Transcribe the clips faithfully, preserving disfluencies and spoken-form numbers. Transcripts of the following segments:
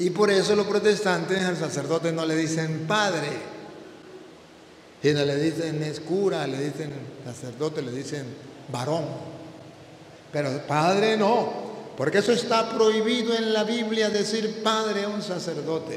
Y por eso los protestantes al sacerdote no le dicen padre, sino le dicen es cura, le dicen sacerdote, le dicen varón. Pero padre no, porque eso está prohibido en la Biblia, decir padre a un sacerdote.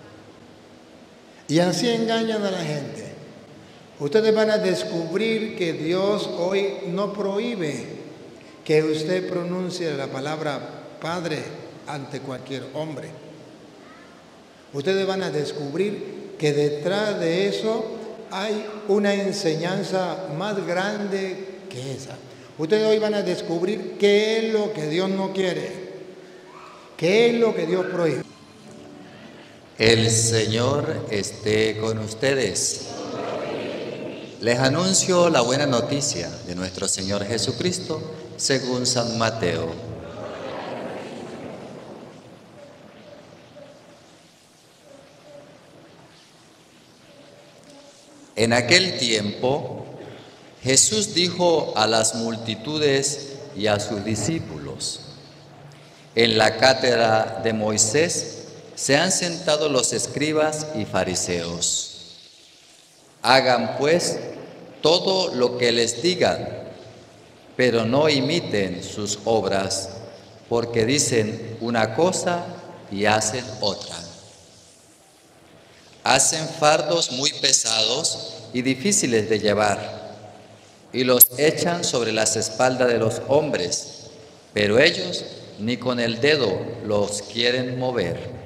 Y así engañan a la gente. Ustedes van a descubrir que Dios hoy no prohíbe que usted pronuncie la palabra padre ante cualquier hombre. Ustedes van a descubrir que detrás de eso hay una enseñanza más grande que esa. Ustedes hoy van a descubrir qué es lo que Dios no quiere, qué es lo que Dios prohíbe. El Señor esté con ustedes. Les anuncio la buena noticia de nuestro Señor Jesucristo según San Mateo. En aquel tiempo, Jesús dijo a las multitudes y a sus discípulos: en la cátedra de Moisés se han sentado los escribas y fariseos. Hagan pues todo lo que les digan, pero no imiten sus obras, porque dicen una cosa y hacen otra. Hacen fardos muy pesados y difíciles de llevar, y los echan sobre las espaldas de los hombres, pero ellos ni con el dedo los quieren mover.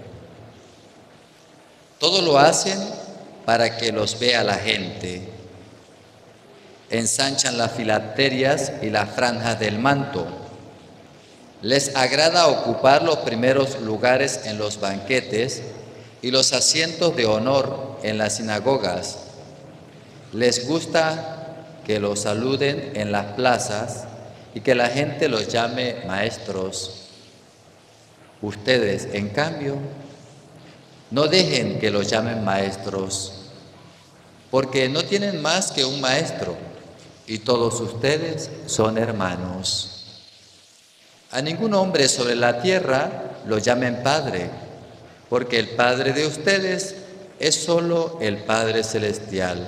Todo lo hacen para que los vea la gente. Ensanchan las filacterias y las franjas del manto. Les agrada ocupar los primeros lugares en los banquetes y los asientos de honor en las sinagogas. Les gusta que los saluden en las plazas y que la gente los llame maestros. Ustedes, en cambio, no dejen que los llamen maestros, porque no tienen más que un maestro, y todos ustedes son hermanos. A ningún hombre sobre la tierra lo llamen Padre, porque el Padre de ustedes es solo el Padre Celestial.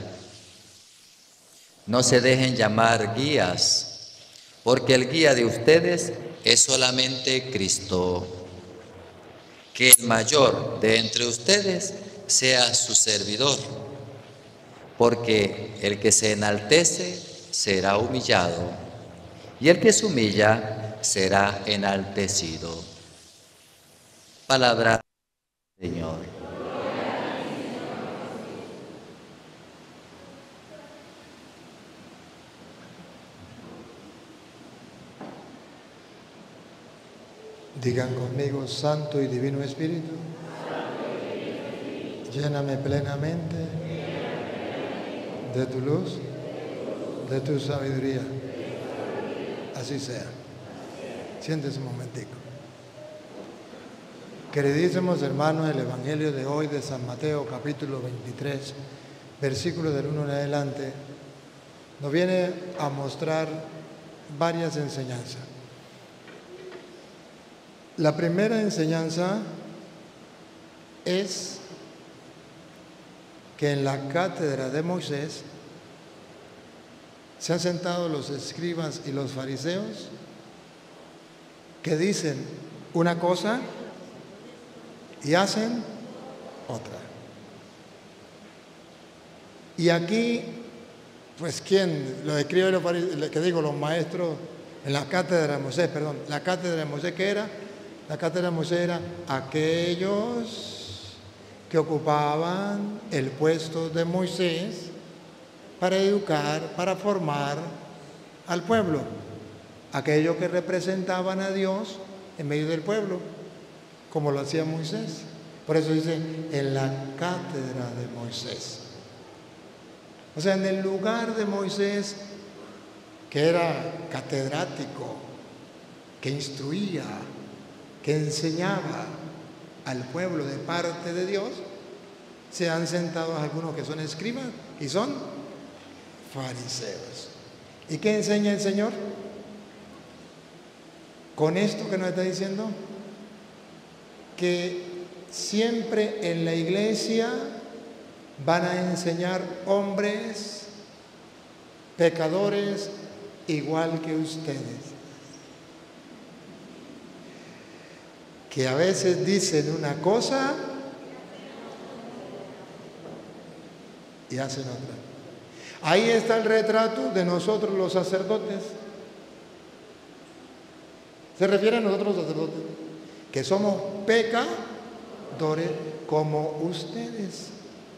No se dejen llamar guías, porque el guía de ustedes es solamente Cristo. Que el mayor de entre ustedes sea su servidor, porque el que se enaltece será humillado, y el que se humilla será enaltecido. Palabra del Señor. Digan conmigo: Santo y Divino Espíritu, lléname plenamente de tu luz, de tu sabiduría. Así sea. Siéntese un momentico. Queridísimos hermanos, el Evangelio de hoy de San Mateo, capítulo veintitrés, versículo del uno en adelante, nos viene a mostrar varias enseñanzas. La primera enseñanza es que en la cátedra de Moisés se han sentado los escribas y los fariseos que dicen una cosa y hacen otra. Y aquí, pues, ¿quién lo escribe? Los fariseos, que digo, los maestros en la cátedra de Moisés, perdón, la cátedra de Moisés, ¿qué era? La cátedra de Moisés era aquellos que ocupaban el puesto de Moisés para educar, para formar al pueblo, aquellos que representaban a Dios en medio del pueblo, como lo hacía Moisés. Por eso dice, en la cátedra de Moisés. O sea, en el lugar de Moisés, que era catedrático, que instruía, que enseñaba al pueblo de parte de Dios, se han sentado algunos que son escribas y son fariseos. ¿Y qué enseña el Señor? Con esto que nos está diciendo, que siempre en la iglesia van a enseñar hombres pecadores igual que ustedes, que a veces dicen una cosa y hacen otra. Ahí está el retrato de nosotros los sacerdotes. Se refiere a nosotros los sacerdotes, que somos pecadores como ustedes.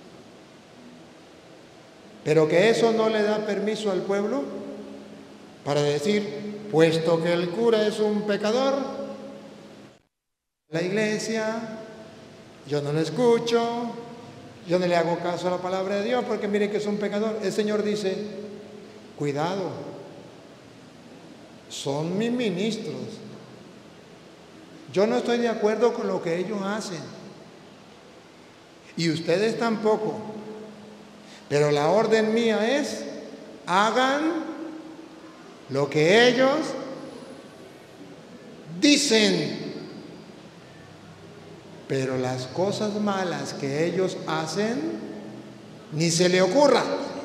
Pero que eso no le da permiso al pueblo para decir, puesto que el cura es un pecador, la iglesia, yo no lo escucho, yo no le hago caso a la palabra de Dios porque mire que es un pecador. El Señor dice, cuidado, son mis ministros. Yo no estoy de acuerdo con lo que ellos hacen. Y ustedes tampoco. Pero la orden mía es, hagan lo que ellos dicen. Pero las cosas malas que ellos hacen, ni se le ocurra.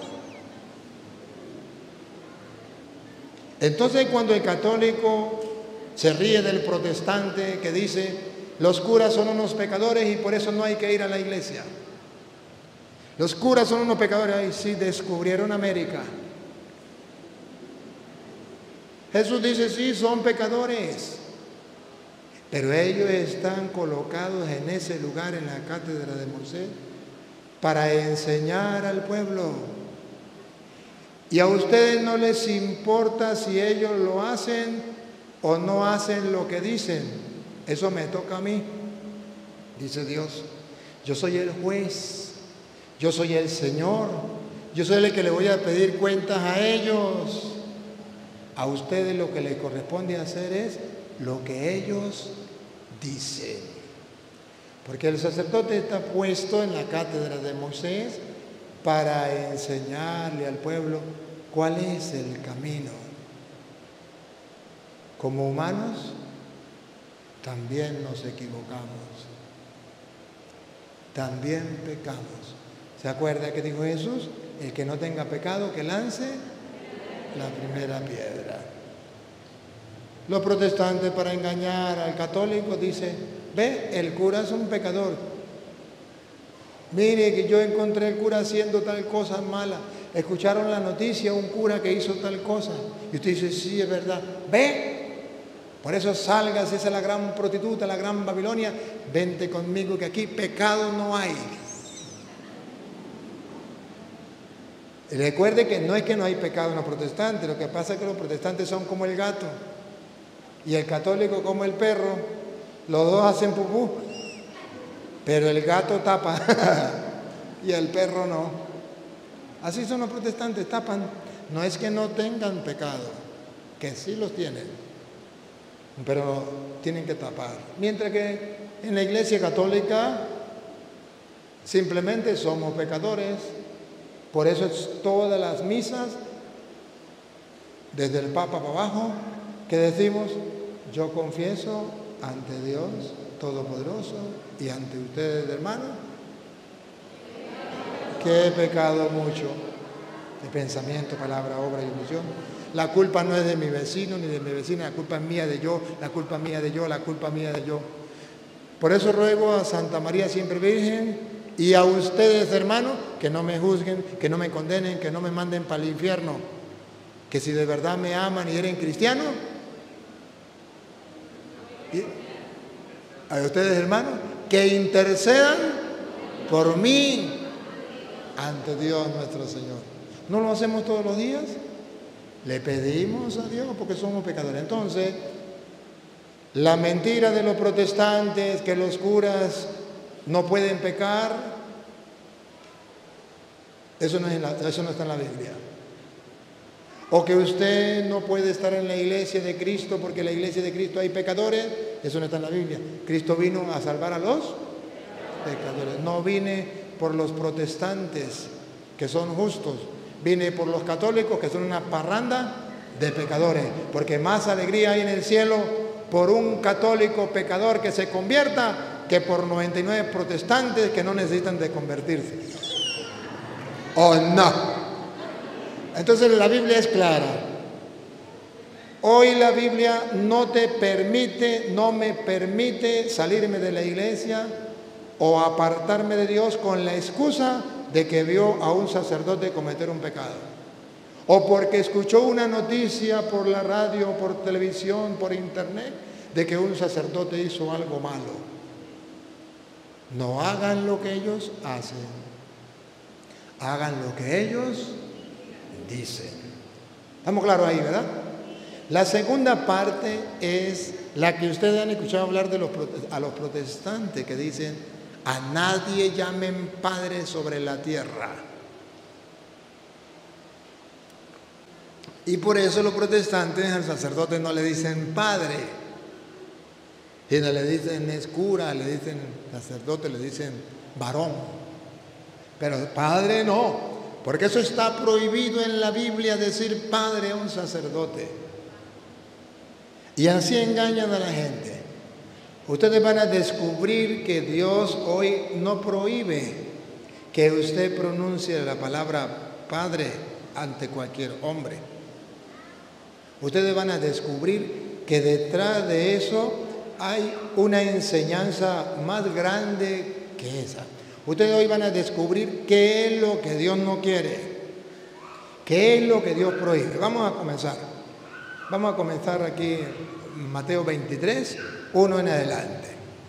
Entonces, cuando el católico se ríe del protestante que dice, los curas son unos pecadores y por eso no hay que ir a la iglesia. Los curas son unos pecadores. Ay, sí, descubrieron América. Jesús dice, sí, son pecadores. Pero ellos están colocados en ese lugar, en la cátedra de Moisés, para enseñar al pueblo. Y a ustedes no les importa si ellos lo hacen o no hacen lo que dicen. Eso me toca a mí, dice Dios. Yo soy el juez, yo soy el Señor, yo soy el que le voy a pedir cuentas a ellos. A ustedes lo que les corresponde hacer es lo que ellos dicen. Porque el sacerdote está puesto en la cátedra de Moisés para enseñarle al pueblo cuál es el camino. Como humanos también nos equivocamos, también pecamos. ¿Se acuerda que dijo Jesús? El que no tenga pecado, que lance la primera piedra. Los protestantes, para engañar al católico, dicen, ve, el cura es un pecador. Mire que yo encontré el cura haciendo tal cosa mala. Escucharon la noticia, un cura que hizo tal cosa. Y usted dice, sí, es verdad. Ve, por eso salgas, esa es la gran prostituta, la gran Babilonia. Vente conmigo que aquí pecado no hay. Y recuerde que no es que no hay pecado en los protestantes. Lo que pasa es que los protestantes son como el gato. Y el católico como el perro. Los dos hacen pupú. Pero el gato tapa y el perro no. Así son los protestantes, tapan. No es que no tengan pecado, que sí los tienen, pero tienen que tapar. Mientras que en la Iglesia Católica simplemente somos pecadores. Por eso es todas las misas, desde el Papa para abajo, que decimos, yo confieso ante Dios Todopoderoso y ante ustedes, hermanos, que he pecado mucho de pensamiento, palabra, obra y omisión. La culpa no es de mi vecino ni de mi vecina, la culpa es mía de yo, la culpa mía de yo, la culpa mía de yo. Por eso ruego a Santa María Siempre Virgen y a ustedes, hermanos, que no me juzguen, que no me condenen, que no me manden para el infierno, que si de verdad me aman y eres cristiano, y a ustedes, hermanos, que intercedan por mí ante Dios nuestro Señor. ¿No lo hacemos todos los días? Le pedimos a Dios porque somos pecadores. Entonces, la mentira de los protestantes, que los curas no pueden pecar, eso no, es la, eso no está en la Biblia. O que usted no puede estar en la iglesia de Cristo porque en la iglesia de Cristo hay pecadores, eso no está en la Biblia. Cristo vino a salvar a los pecadores. No vine por los protestantes, que son justos. Vine por los católicos, que son una parranda de pecadores. Porque más alegría hay en el cielo por un católico pecador que se convierta que por noventa y nueve protestantes que no necesitan de convertirse. ¿O no? Entonces la Biblia es clara. Hoy la Biblia no te permite, no me permite salirme de la iglesia o apartarme de Dios con la excusa de que vio a un sacerdote cometer un pecado, o porque escuchó una noticia por la radio, por televisión, por internet, de que un sacerdote hizo algo malo. No hagan lo que ellos hacen, hagan lo que ellos dicen. ¿Estamos claros ahí, verdad? La segunda parte es la que ustedes han escuchado hablar de los, a los protestantes, que dicen: a nadie llamen padre sobre la tierra. Y por eso los protestantes al sacerdote no le dicen padre, sino le dicen es cura, le dicen sacerdote, le dicen varón. Pero padre no, porque eso está prohibido en la Biblia, decir padre a un sacerdote. Y así engañan a la gente. Ustedes van a descubrir que Dios hoy no prohíbe que usted pronuncie la palabra padre ante cualquier hombre. Ustedes van a descubrir que detrás de eso hay una enseñanza más grande que esa. Ustedes hoy van a descubrir qué es lo que Dios no quiere, qué es lo que Dios prohíbe. Vamos a comenzar. Vamos a comenzar aquí Mateo veintitrés, uno en adelante.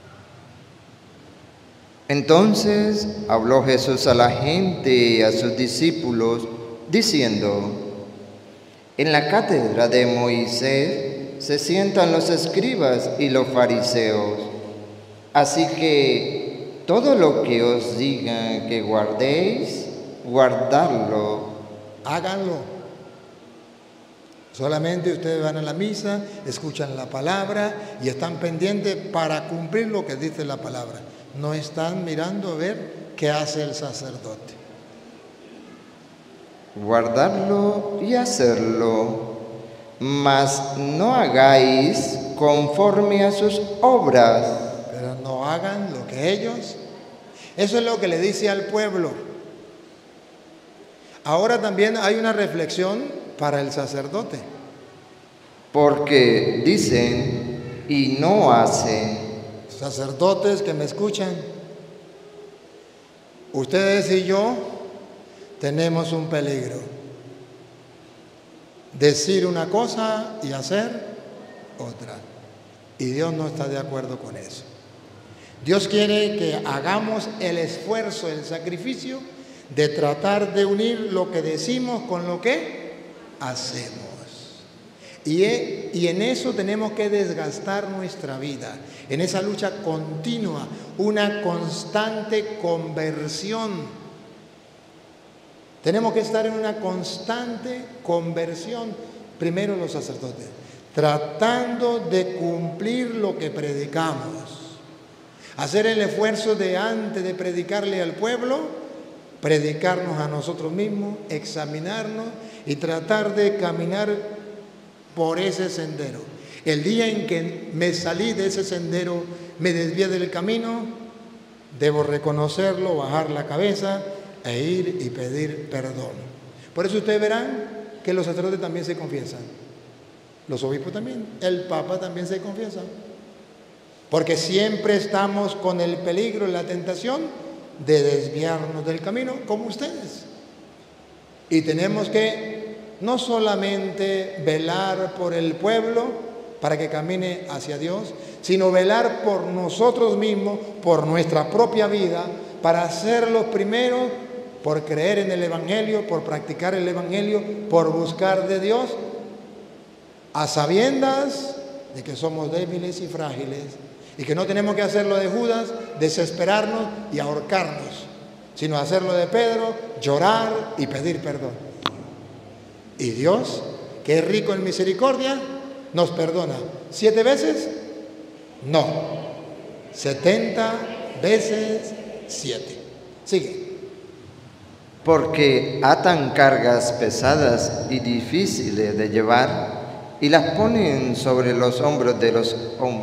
Entonces habló Jesús a la gente y a sus discípulos, diciendo: en la cátedra de Moisés se sientan los escribas y los fariseos. Así que todo lo que os digan que guardéis, guardadlo. Háganlo. Solamente ustedes van a la misa, escuchan la palabra y están pendientes para cumplir lo que dice la palabra. No están mirando a ver qué hace el sacerdote. Guardarlo y hacerlo, mas no hagáis conforme a sus obras. Pero no hagan lo que ellos. Eso es lo que le dice al pueblo. Ahora también hay una reflexión para el sacerdote. Porque dicen y no hacen. Sacerdotes que me escuchan, ustedes y yo tenemos un peligro: decir una cosa y hacer otra. Y Dios no está de acuerdo con eso. Dios quiere que hagamos el esfuerzo, el sacrificio de tratar de unir lo que decimos con lo que hacemos. Y, y en eso tenemos que desgastar nuestra vida, en esa lucha continua, una constante conversión. Tenemos que estar en una constante conversión, primero los sacerdotes, tratando de cumplir lo que predicamos. Hacer el esfuerzo de, antes de predicarle al pueblo, predicarnos a nosotros mismos, examinarnos y tratar de caminar por ese sendero. El día en que me salí de ese sendero, me desvié del camino, debo reconocerlo, bajar la cabeza e ir y pedir perdón. Por eso ustedes verán que los sacerdotes también se confiesan, los obispos también, el Papa también se confiesa, porque siempre estamos con el peligro y la tentación de desviarnos del camino, como ustedes. Y tenemos que no solamente velar por el pueblo para que camine hacia Dios, sino velar por nosotros mismos, por nuestra propia vida, para ser los primeros por creer en el Evangelio, por practicar el Evangelio, por buscar de Dios, a sabiendas de que somos débiles y frágiles y que no tenemos que hacerlo de Judas, desesperarnos y ahorcarnos, sino hacerlo de Pedro, llorar y pedir perdón. Y Dios, que es rico en misericordia, nos perdona. ¿Siete veces? No. Setenta veces siete. Sigue. Porque atan cargas pesadas y difíciles de llevar y las ponen sobre los hombros de los hombres.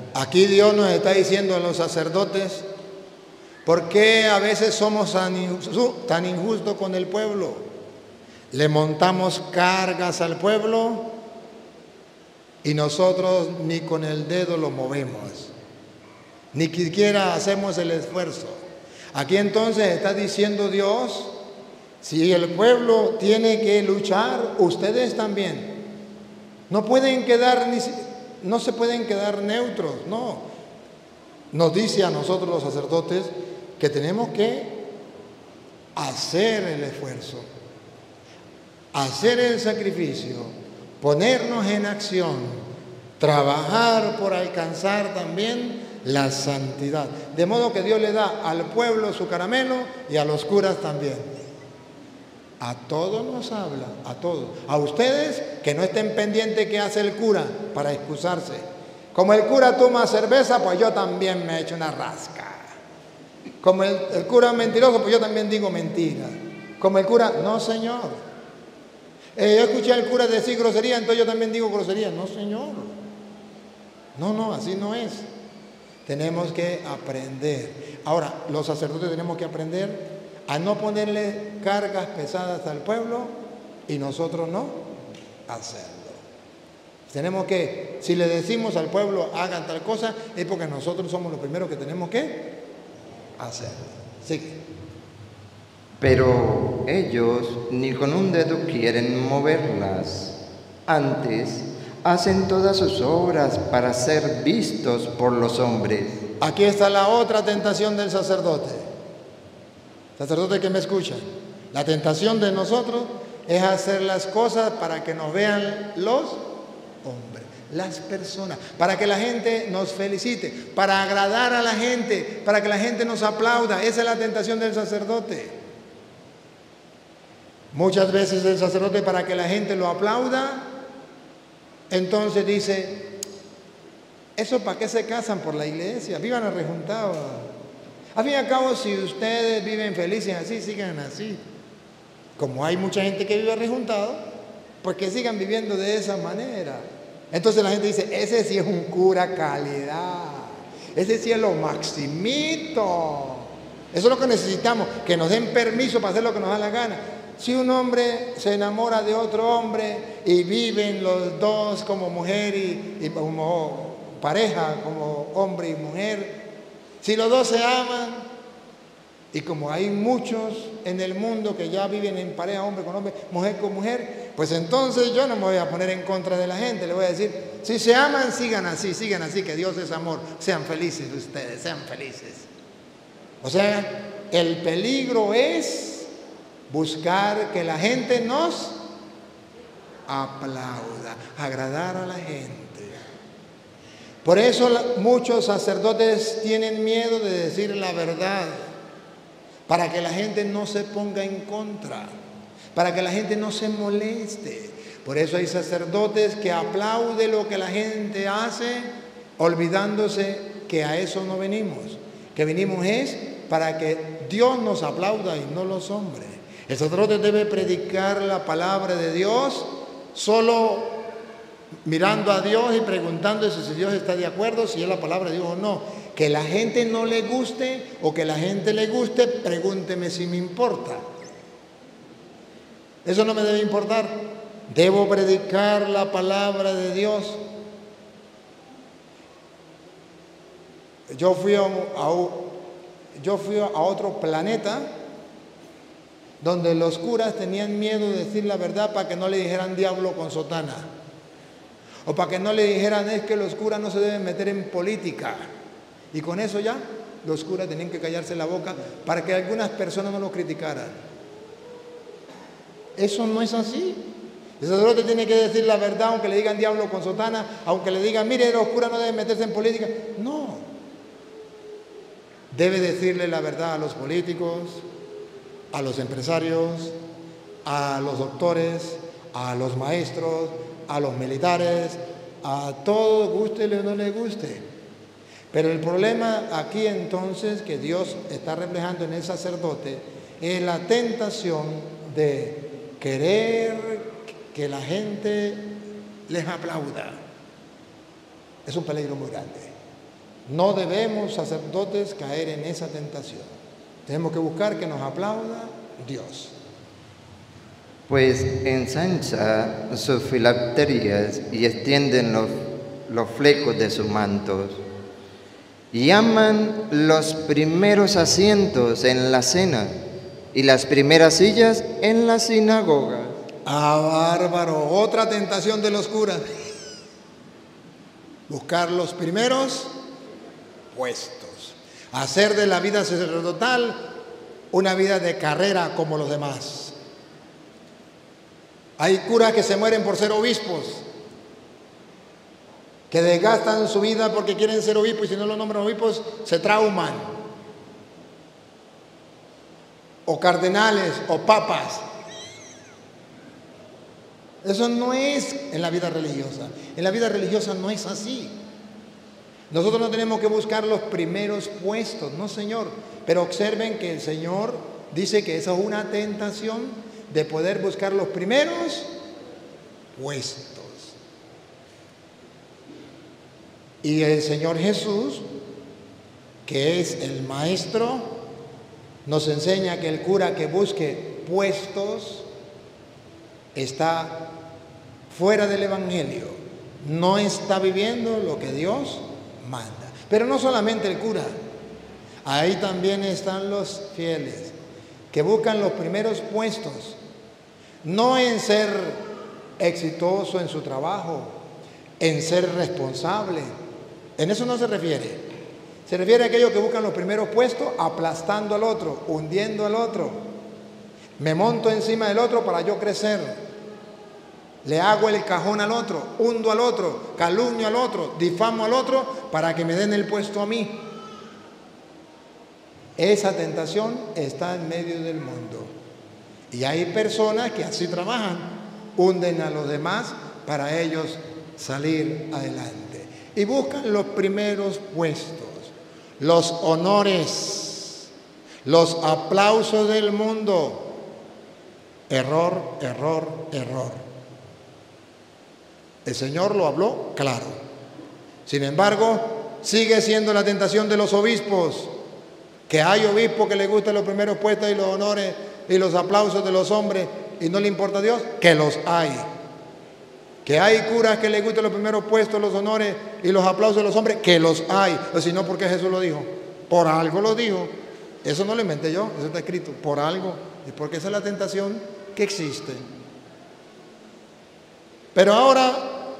Aquí Dios nos está diciendo a los sacerdotes, ¿por qué a veces somos tan injustos con el pueblo? Le montamos cargas al pueblo y nosotros ni con el dedo lo movemos, ni siquiera hacemos el esfuerzo. Aquí entonces está diciendo Dios, si el pueblo tiene que luchar, ustedes también. No pueden quedar, ni, no se pueden quedar neutros, no. Nos dice a nosotros los sacerdotes que tenemos que hacer el esfuerzo, hacer el sacrificio, ponernos en acción, trabajar por alcanzar también la santidad. De modo que Dios le da al pueblo su caramelo y a los curas también. A todos nos habla, a todos. A ustedes que no estén pendientes qué hace el cura para excusarse. Como el cura toma cerveza, pues yo también me echo una rasca. Como el, el cura es mentiroso, pues yo también digo mentiras. Como el cura, no señor. Eh, yo escuché al cura decir grosería, entonces yo también digo grosería. No señor. No, no, así no es. Tenemos que aprender. Ahora, los sacerdotes tenemos que aprender a no ponerle cargas pesadas al pueblo y nosotros no hacerlo. Tenemos que, si le decimos al pueblo hagan tal cosa, es porque nosotros somos los primeros que tenemos que hacerlo. Sigue. Pero ellos ni con un dedo quieren moverlas. Antes, hacen todas sus obras para ser vistos por los hombres. Aquí está la otra tentación del sacerdote. Sacerdote que me escucha, la tentación de nosotros es hacer las cosas para que nos vean los hombres, las personas, para que la gente nos felicite, para agradar a la gente, para que la gente nos aplauda. Esa es la tentación del sacerdote. Muchas veces el sacerdote, para que la gente lo aplauda, entonces dice, ¿eso para qué se casan por la iglesia? Vivan arrejuntados. Al fin y al cabo, si ustedes viven felices así, sigan así. Como hay mucha gente que vive rejuntado, pues que sigan viviendo de esa manera. Entonces la gente dice, ese sí es un cura calidad, ese sí es lo maximito. Eso es lo que necesitamos, que nos den permiso para hacer lo que nos da la gana. Si un hombre se enamora de otro hombre y viven los dos como mujer y, y como pareja, como hombre y mujer, si los dos se aman, y como hay muchos en el mundo que ya viven en pareja, hombre con hombre, mujer con mujer, pues entonces yo no me voy a poner en contra de la gente, le voy a decir, si se aman, sigan así, sigan así, que Dios es amor, sean felices ustedes, sean felices. O sea, el peligro es buscar que la gente nos aplauda, agradar a la gente. Por eso muchos sacerdotes tienen miedo de decir la verdad, para que la gente no se ponga en contra, para que la gente no se moleste. Por eso hay sacerdotes que aplauden lo que la gente hace, olvidándose que a eso no venimos, que venimos es para que Dios nos aplauda y no los hombres. El sacerdote debe predicar la palabra de Dios solo mirando a Dios y preguntándose si Dios está de acuerdo, si es la palabra de Dios o no. Que la gente no le guste o que la gente le guste, pregúnteme si me importa. Eso no me debe importar. Debo predicar la palabra de Dios. Yo fui a, a, yo fui a otro planeta donde los curas tenían miedo de decir la verdad para que no le dijeran diablo con sotana. O para que no le dijeran es que los curas no se deben meter en política. Y con eso ya los curas tenían que callarse la boca para que algunas personas no lo criticaran. Eso no es así. El sacerdote tiene que decir la verdad, aunque le digan diablo con sotana, aunque le digan, mire, los curas no deben meterse en política. No. Debe decirle la verdad a los políticos, a los empresarios, a los doctores, a los maestros, a los militares, a todos, gústele o no le guste. Pero el problema aquí entonces que Dios está reflejando en el sacerdote es la tentación de querer que la gente les aplauda. Es un peligro muy grande. No debemos, sacerdotes, caer en esa tentación. Tenemos que buscar que nos aplauda Dios. Pues ensancha sus filacterias y extienden los, los flecos de sus mantos. Llaman los primeros asientos en la cena y las primeras sillas en la sinagoga. Ah, bárbaro, otra tentación de los curas. Buscar los primeros puestos. Hacer de la vida sacerdotal una vida de carrera como los demás. Hay curas que se mueren por ser obispos, que desgastan su vida porque quieren ser obispos y si no lo nombran obispos se trauman. O cardenales o papas. Eso no es en la vida religiosa. En la vida religiosa no es así. Nosotros no tenemos que buscar los primeros puestos, no, Señor. Pero observen que el Señor dice que esa es una tentación de poder buscar los primeros puestos. Y el Señor Jesús, que es el Maestro, nos enseña que el cura que busque puestos está fuera del Evangelio, no está viviendo lo que Dios manda. Pero no solamente el cura, ahí también están los fieles, que buscan los primeros puestos, no en ser exitoso en su trabajo, en ser responsable, en eso no se refiere. Se refiere a aquellos que buscan los primeros puestos aplastando al otro, hundiendo al otro. Me monto encima del otro para yo crecer. Le hago el cajón al otro, hundo al otro, calumnio al otro, difamo al otro para que me den el puesto a mí. Esa tentación está en medio del mundo. Y hay personas que así trabajan, hunden a los demás para ellos salir adelante. Y buscan los primeros puestos, los honores, los aplausos del mundo. Error, error, error. El Señor lo habló claro. Sin embargo, sigue siendo la tentación de los obispos, que hay obispos que les gustan los primeros puestos y los honores y los aplausos de los hombres y no le importa a Dios, que los hay. Que hay curas que les gustan los primeros puestos, los honores y los aplausos de los hombres, que los hay. Pues si no, ¿por qué Jesús lo dijo? Por algo lo dijo. Eso no lo inventé yo, eso está escrito, por algo. Y porque esa es la tentación que existe. Pero ahora,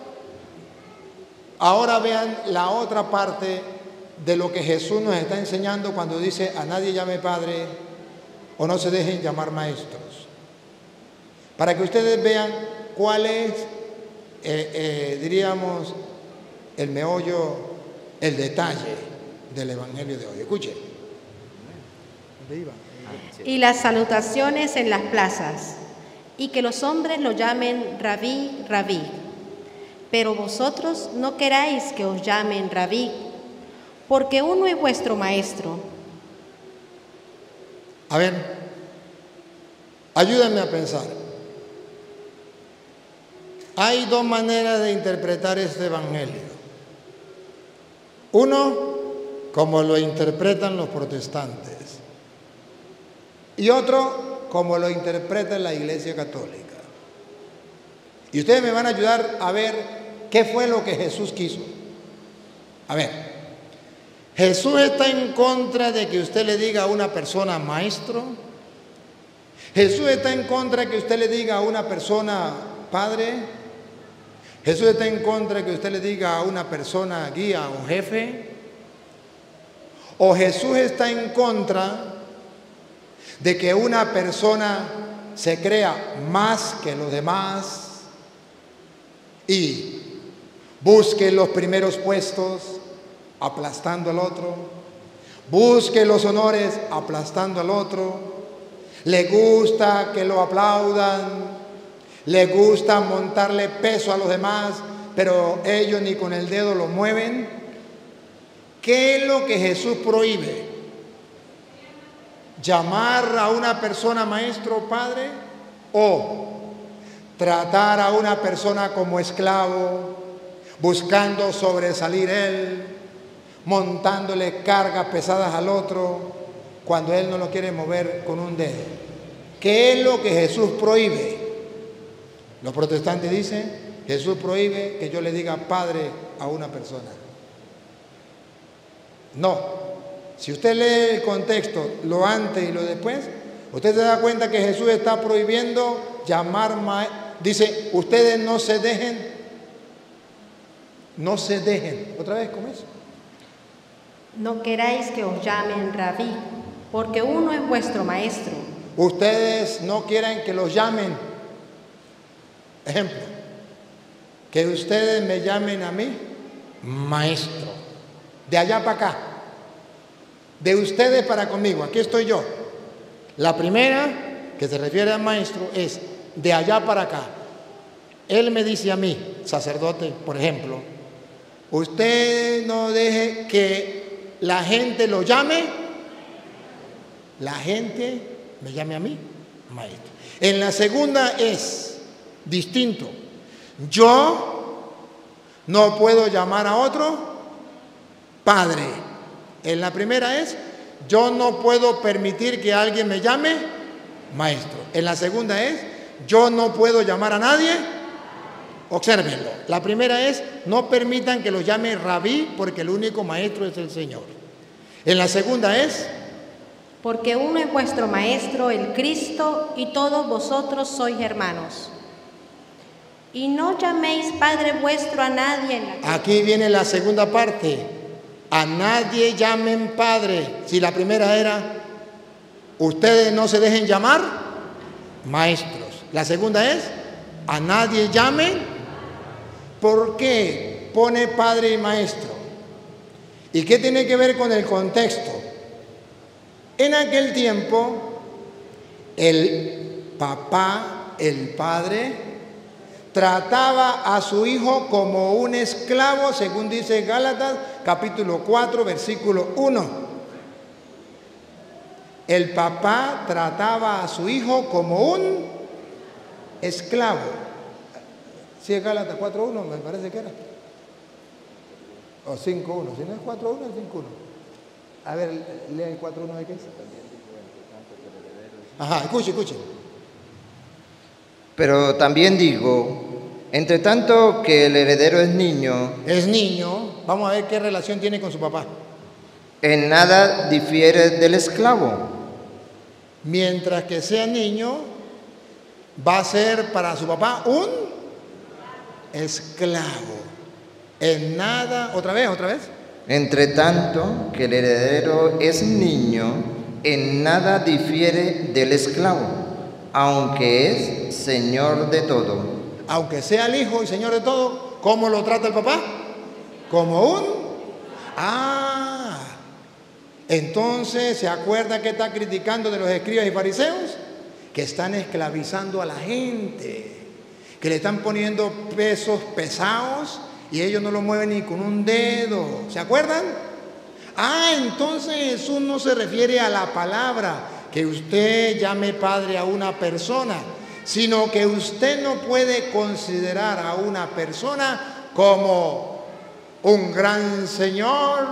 ahora vean la otra parte de lo que Jesús nos está enseñando cuando dice: a nadie llame Padre o no se dejen llamar maestros. Para que ustedes vean cuál es, eh, eh, diríamos, el meollo, el detalle del Evangelio de hoy. Escuchen. ¿Dónde iba? Y las salutaciones en las plazas, y que los hombres lo llamen Rabí, Rabí. Pero vosotros no queráis que os llamen Rabí, porque uno es vuestro maestro. A ver, ayúdenme a pensar. Hay dos maneras de interpretar este Evangelio. Uno, como lo interpretan los protestantes, y otro, como lo interpreta la Iglesia Católica. Y ustedes me van a ayudar a ver qué fue lo que Jesús quiso. A ver, Jesús está en contra de que usted le diga a una persona maestro. Jesús está en contra de que usted le diga a una persona padre. Jesús está en contra de que usted le diga a una persona guía o jefe. O Jesús está en contra de que una persona se crea más que los demás y busque los primeros puestos aplastando al otro, busque los honores aplastando al otro, le gusta que lo aplaudan, le gusta montarle peso a los demás, pero ellos ni con el dedo lo mueven. ¿Qué es lo que Jesús prohíbe? ¿Llamar a una persona maestro o padre? ¿O tratar a una persona como esclavo, buscando sobresalir él, montándole cargas pesadas al otro cuando él no lo quiere mover con un dedo. ¿Qué es lo que Jesús prohíbe? Los protestantes dicen, Jesús prohíbe que yo le diga padre a una persona. No. Si usted lee el contexto, lo antes y lo después, usted se da cuenta que Jesús está prohibiendo llamar maestro. Dice, ustedes no se dejen, no se dejen. ¿Otra vez cómo es? No queráis que os llamen rabí, porque uno es vuestro maestro. Ustedes no quieren que los llamen. Ejemplo, que ustedes me llamen a mí maestro. De allá para acá. De ustedes para conmigo. Aquí estoy yo. La primera, que se refiere al maestro, es de allá para acá. Él me dice a mí, sacerdote, por ejemplo, usted no deje que la gente lo llame, la gente me llame a mí, maestro. En la segunda es distinto. Yo no puedo llamar a otro padre. En la primera es, yo no puedo permitir que alguien me llame maestro. En la segunda es, yo no puedo llamar a nadie. Obsérvenlo. La primera es, no permitan que lo llame rabí, porque el único maestro es el Señor. En la segunda es, porque uno es vuestro maestro, el Cristo, y todos vosotros sois hermanos. Y no llaméis Padre vuestro a nadie en la tierra. Aquí viene la segunda parte. A nadie llamen Padre. Si la primera era, ustedes no se dejen llamar maestros. La segunda es, a nadie llamen. ¿Por qué pone Padre y Maestro? ¿Y qué tiene que ver con el contexto? En aquel tiempo, el papá, el padre, trataba a su hijo como un esclavo, según dice Gálatas, capítulo cuatro, versículo uno. El papá trataba a su hijo como un esclavo. Si es Gálatas cuatro uno, me parece que era. O cinco uno. Si no es cuatro uno, es cinco uno. A ver, lea el cuatro uno de qué es. Ajá, escuche, escuche. Pero también digo, entre tanto que el heredero es niño, Es niño. Vamos a ver qué relación tiene con su papá. en nada difiere del esclavo, Mientras que sea niño, va a ser para su papá un esclavo. En nada, otra vez, otra vez. entre tanto que el heredero es niño, en nada difiere del esclavo, aunque es señor de todo. Aunque sea el hijo y señor de todo, ¿cómo lo trata el papá? Como un... Ah, entonces, ¿se acuerda que está criticando de los escribas y fariseos? Que están esclavizando a la gente, que le están poniendo pesos pesados y ellos no lo mueven ni con un dedo. ¿Se acuerdan? Ah, entonces Jesús no se refiere a la palabra, que usted llame padre a una persona, sino que usted no puede considerar a una persona como un gran señor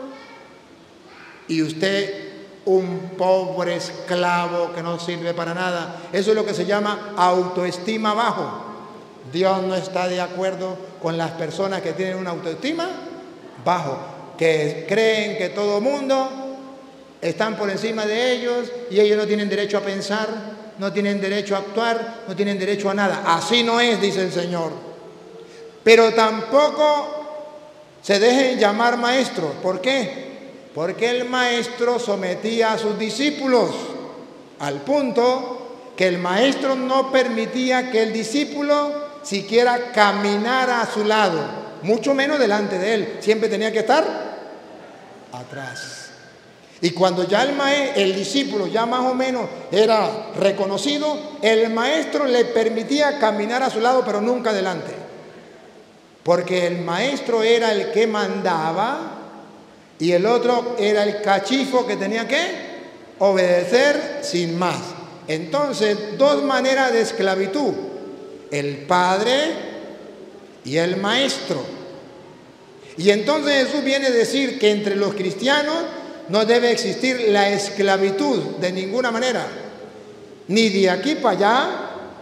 y usted un pobre esclavo que no sirve para nada. Eso es lo que se llama autoestima bajo. Dios no está de acuerdo con las personas que tienen una autoestima bajo, que creen que todo mundo están por encima de ellos y ellos no tienen derecho a pensar, no tienen derecho a actuar, no tienen derecho a nada. Así no es, dice el Señor. Pero tampoco se dejen llamar maestros. ¿Por qué? Porque el maestro sometía a sus discípulos al punto que el maestro no permitía que el discípulo siquiera caminara a su lado, mucho menos delante de él. Siempre tenía que estar atrás. Y cuando ya el, maestro, el discípulo ya más o menos era reconocido, el maestro le permitía caminar a su lado, pero nunca delante. Porque el maestro era el que mandaba y el otro era el cachifo que tenía que obedecer sin más. Entonces, dos maneras de esclavitud: el padre y el maestro. Y entonces Jesús viene a decir que entre los cristianos no debe existir la esclavitud de ninguna manera, ni de aquí para allá,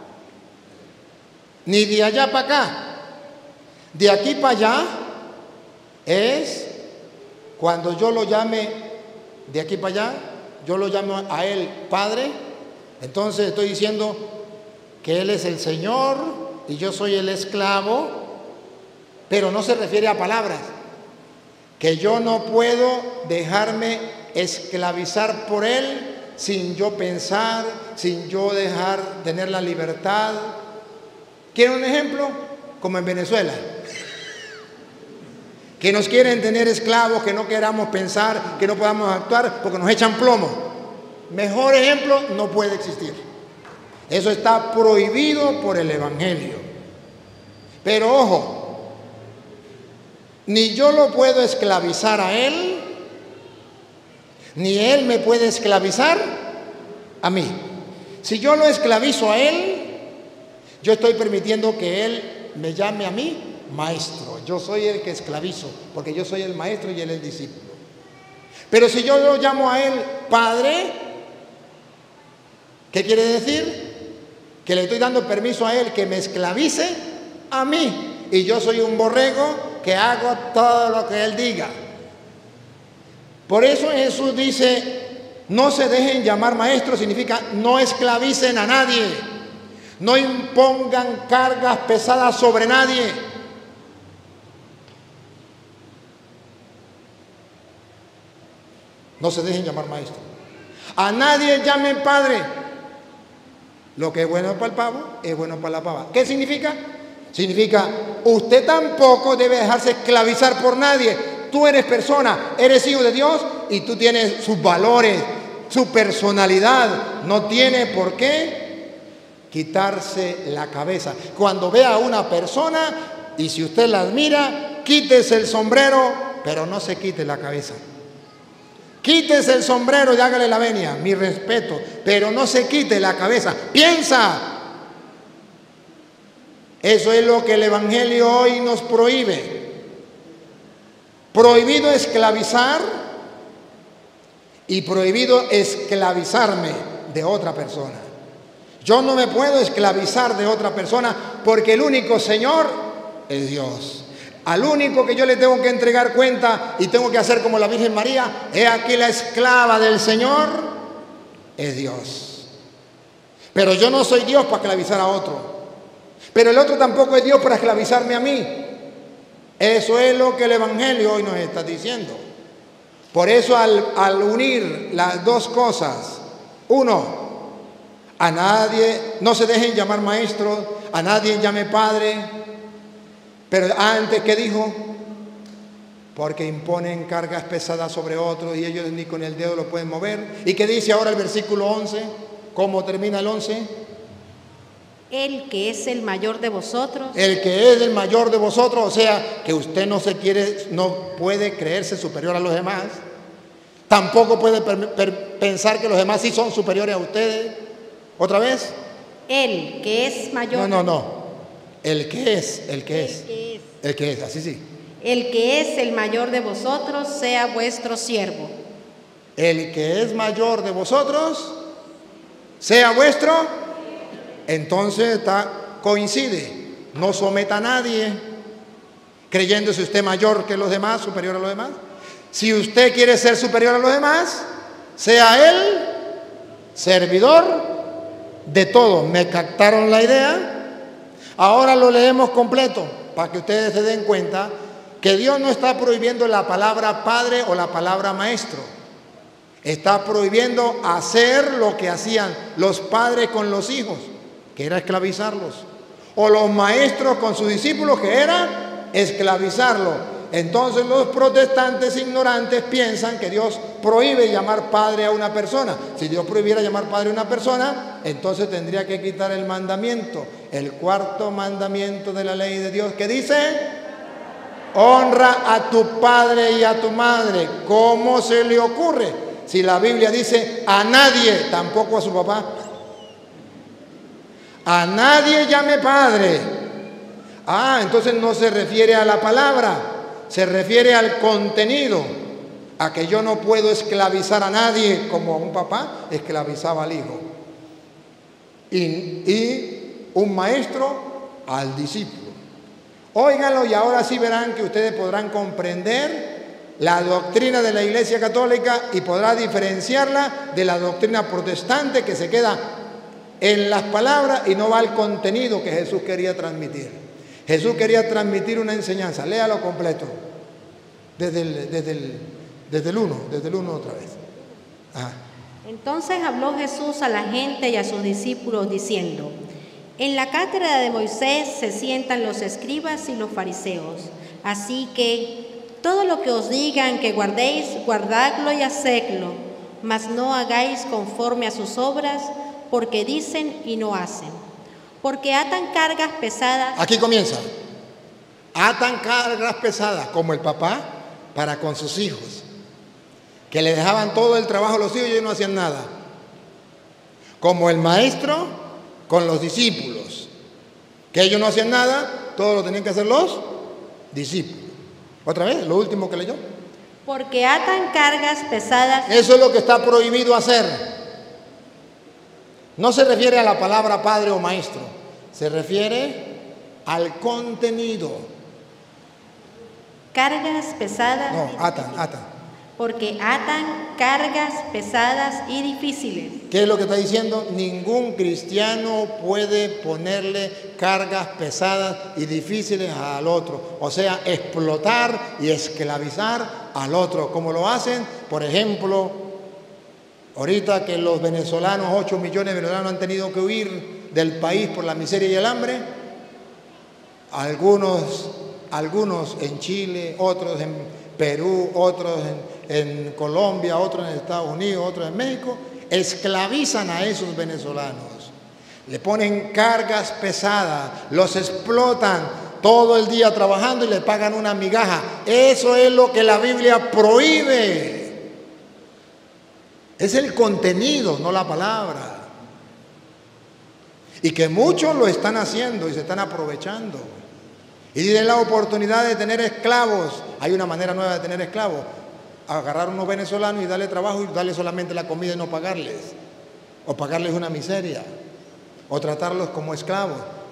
ni de allá para acá. De aquí para allá es cuando yo lo llame, de aquí para allá, yo lo llamo a Él Padre, entonces estoy diciendo que Él es el Señor y yo soy el esclavo, pero no se refiere a palabras, que yo no puedo dejarme esclavizar por Él sin yo pensar, sin yo dejar tener la libertad. ¿Quieren un ejemplo? Como en Venezuela, que nos quieren tener esclavos, que no queramos pensar, que no podamos actuar porque nos echan plomo. Mejor ejemplo no puede existir. Eso está prohibido por el Evangelio. Pero ojo, ni yo lo puedo esclavizar a Él, ni Él me puede esclavizar a mí. Si yo lo esclavizo a Él, yo estoy permitiendo que Él me llame a mí maestro. Yo soy el que esclavizo, porque yo soy el maestro y Él el discípulo. Pero si yo lo llamo a Él Padre, ¿qué quiere decir? Que le estoy dando permiso a Él que me esclavice a mí. Y yo soy un borrego que hago todo lo que Él diga. Por eso Jesús dice, no se dejen llamar maestros, significa no esclavicen a nadie. No impongan cargas pesadas sobre nadie. No se dejen llamar maestro. A nadie llamen padre. Lo que es bueno para el pavo es bueno para la pava. ¿Qué significa? Significa, usted tampoco debe dejarse esclavizar por nadie. Tú eres persona, eres hijo de Dios y tú tienes sus valores, su personalidad. No tiene por qué quitarse la cabeza. Cuando vea a una persona y si usted la admira, quítese el sombrero, pero no se quite la cabeza. Quítese el sombrero y hágale la venia, mi respeto, pero no se quite la cabeza. Piensa. Eso es lo que el Evangelio hoy nos prohíbe. Prohibido esclavizar y prohibido esclavizarme de otra persona. Yo no me puedo esclavizar de otra persona porque el único Señor es Dios. Al único que yo le tengo que entregar cuenta y tengo que hacer como la Virgen María, he aquí la esclava del Señor, es Dios. Pero yo no soy Dios para esclavizar a otro. Pero el otro tampoco es Dios para esclavizarme a mí. Eso es lo que el Evangelio hoy nos está diciendo. Por eso al, al unir las dos cosas, uno, a nadie, no se dejen llamar maestros, a nadie llame padre. Pero antes, ¿qué dijo? Porque imponen cargas pesadas sobre otros y ellos ni con el dedo lo pueden mover. ¿Y qué dice ahora el versículo once? ¿Cómo termina el once? El que es el mayor de vosotros. El que es el mayor de vosotros, o sea, que usted no se quiere, no puede creerse superior a los demás. Tampoco puede per, per, pensar que los demás sí son superiores a ustedes. ¿Otra vez? El que es mayor. No, no, no. El que es, el que es. El que es, así sí. El que es el mayor de vosotros sea vuestro siervo. El que es mayor de vosotros sea vuestro. Entonces está, coincide. No someta a nadie creyéndose usted mayor que los demás, superior a los demás. Si usted quiere ser superior a los demás, sea él servidor de todo. ¿Me captaron la idea? Ahora lo leemos completo para que ustedes se den cuenta que Dios no está prohibiendo la palabra padre o la palabra maestro. Está prohibiendo hacer lo que hacían los padres con los hijos, que era esclavizarlos, o los maestros con sus discípulos, que era esclavizarlos. Entonces los protestantes ignorantes piensan que Dios prohíbe llamar padre a una persona. Si Dios prohibiera llamar padre a una persona, entonces tendría que quitar el mandamiento, el cuarto mandamiento de la ley de Dios, que dice: honra a tu padre y a tu madre. ¿Cómo se le ocurre? Si la Biblia dice a nadie, tampoco a su papá. A nadie llame padre. Ah, entonces no se refiere a la palabra, se refiere al contenido, a que yo no puedo esclavizar a nadie como un papá esclavizaba al hijo. Y, y un maestro al discípulo. Óiganlo y ahora sí verán que ustedes podrán comprender la doctrina de la Iglesia Católica y podrá diferenciarla de la doctrina protestante que se queda en las palabras y no va al contenido que Jesús quería transmitir. Jesús quería transmitir una enseñanza. Léalo completo. Desde el, desde el, desde el uno, desde el uno otra vez. Ajá. Entonces habló Jesús a la gente y a sus discípulos diciendo: en la cátedra de Moisés se sientan los escribas y los fariseos. Así que todo lo que os digan que guardéis, guardadlo y hacedlo, mas no hagáis conforme a sus obras, porque dicen y no hacen. Porque atan cargas pesadas. Aquí comienza. Atan cargas pesadas, como el papá para con sus hijos, que le dejaban todo el trabajo a los hijos y ellos no hacían nada. Como el maestro con los discípulos, que ellos no hacían nada, todo lo tenían que hacer los discípulos. Otra vez, lo último que leyó. Porque atan cargas pesadas. Eso es lo que está prohibido hacer. No se refiere a la palabra padre o maestro, se refiere al contenido. Cargas pesadas. No, atan, atan. Porque atan cargas pesadas y difíciles. ¿Qué es lo que está diciendo? Ningún cristiano puede ponerle cargas pesadas y difíciles al otro. O sea, explotar y esclavizar al otro. Como lo hacen, por ejemplo, ahorita que los venezolanos, ocho millones de venezolanos han tenido que huir del país por la miseria y el hambre. Algunos, algunos en Chile, otros en Perú, otros en en Colombia, otros en Estados Unidos, otros en México, esclavizan a esos venezolanos, le ponen cargas pesadas, los explotan todo el día trabajando y le pagan una migaja. Eso es lo que la Biblia prohíbe. Es el contenido, no la palabra. Y que muchos lo están haciendo y se están aprovechando. Y tienen la oportunidad de tener esclavos. Hay una manera nueva de tener esclavos. Agarrar a unos venezolanos y darle trabajo y darle solamente la comida y no pagarles, o pagarles una miseria, o tratarlos como esclavos.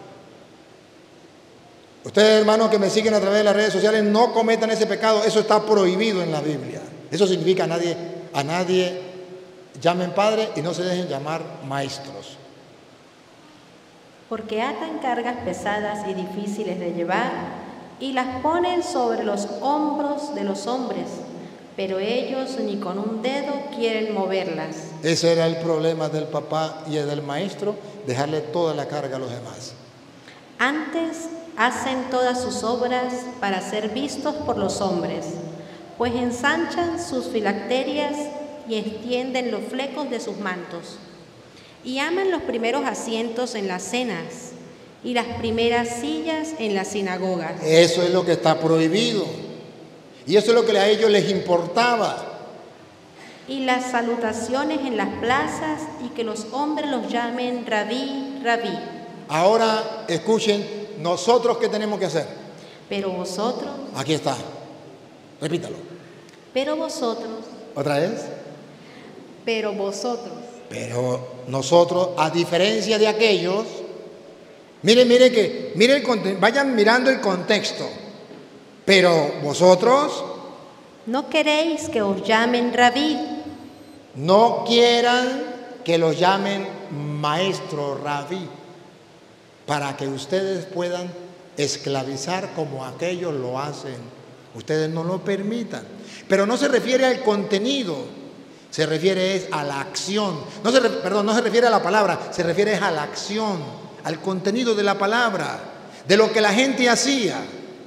Ustedes, hermanos, que me siguen a través de las redes sociales, no cometan ese pecado. Eso está prohibido en la Biblia. Eso significa a nadie, a nadie llamen padre y no se dejen llamar maestros. Porque atan cargas pesadas y difíciles de llevar y las ponen sobre los hombros de los hombres, pero ellos ni con un dedo quieren moverlas. Ese era el problema del papá y del maestro, dejarle toda la carga a los demás. Antes hacen todas sus obras para ser vistos por los hombres, pues ensanchan sus filacterias y extienden los flecos de sus mantos, y aman los primeros asientos en las cenas y las primeras sillas en las sinagogas. Eso es lo que está prohibido. Y eso es lo que a ellos les importaba. Y las salutaciones en las plazas y que los hombres los llamen rabí, rabí. Ahora escuchen, nosotros qué tenemos que hacer. Pero vosotros. Aquí está. Repítalo. Pero vosotros. ¿Otra vez? Pero vosotros. Pero nosotros, a diferencia de aquellos, miren, miren que, miren el, vayan mirando el contexto. Pero vosotros no queréis que os llamen rabí. No quieran que los llamen maestro, rabí, para que ustedes puedan esclavizar como aquellos lo hacen. Ustedes no lo permitan. Pero no se refiere al contenido, se refiere es a la acción. No se, perdón, no se refiere a la palabra, se refiere a la acción, al contenido de la palabra, de lo que la gente hacía.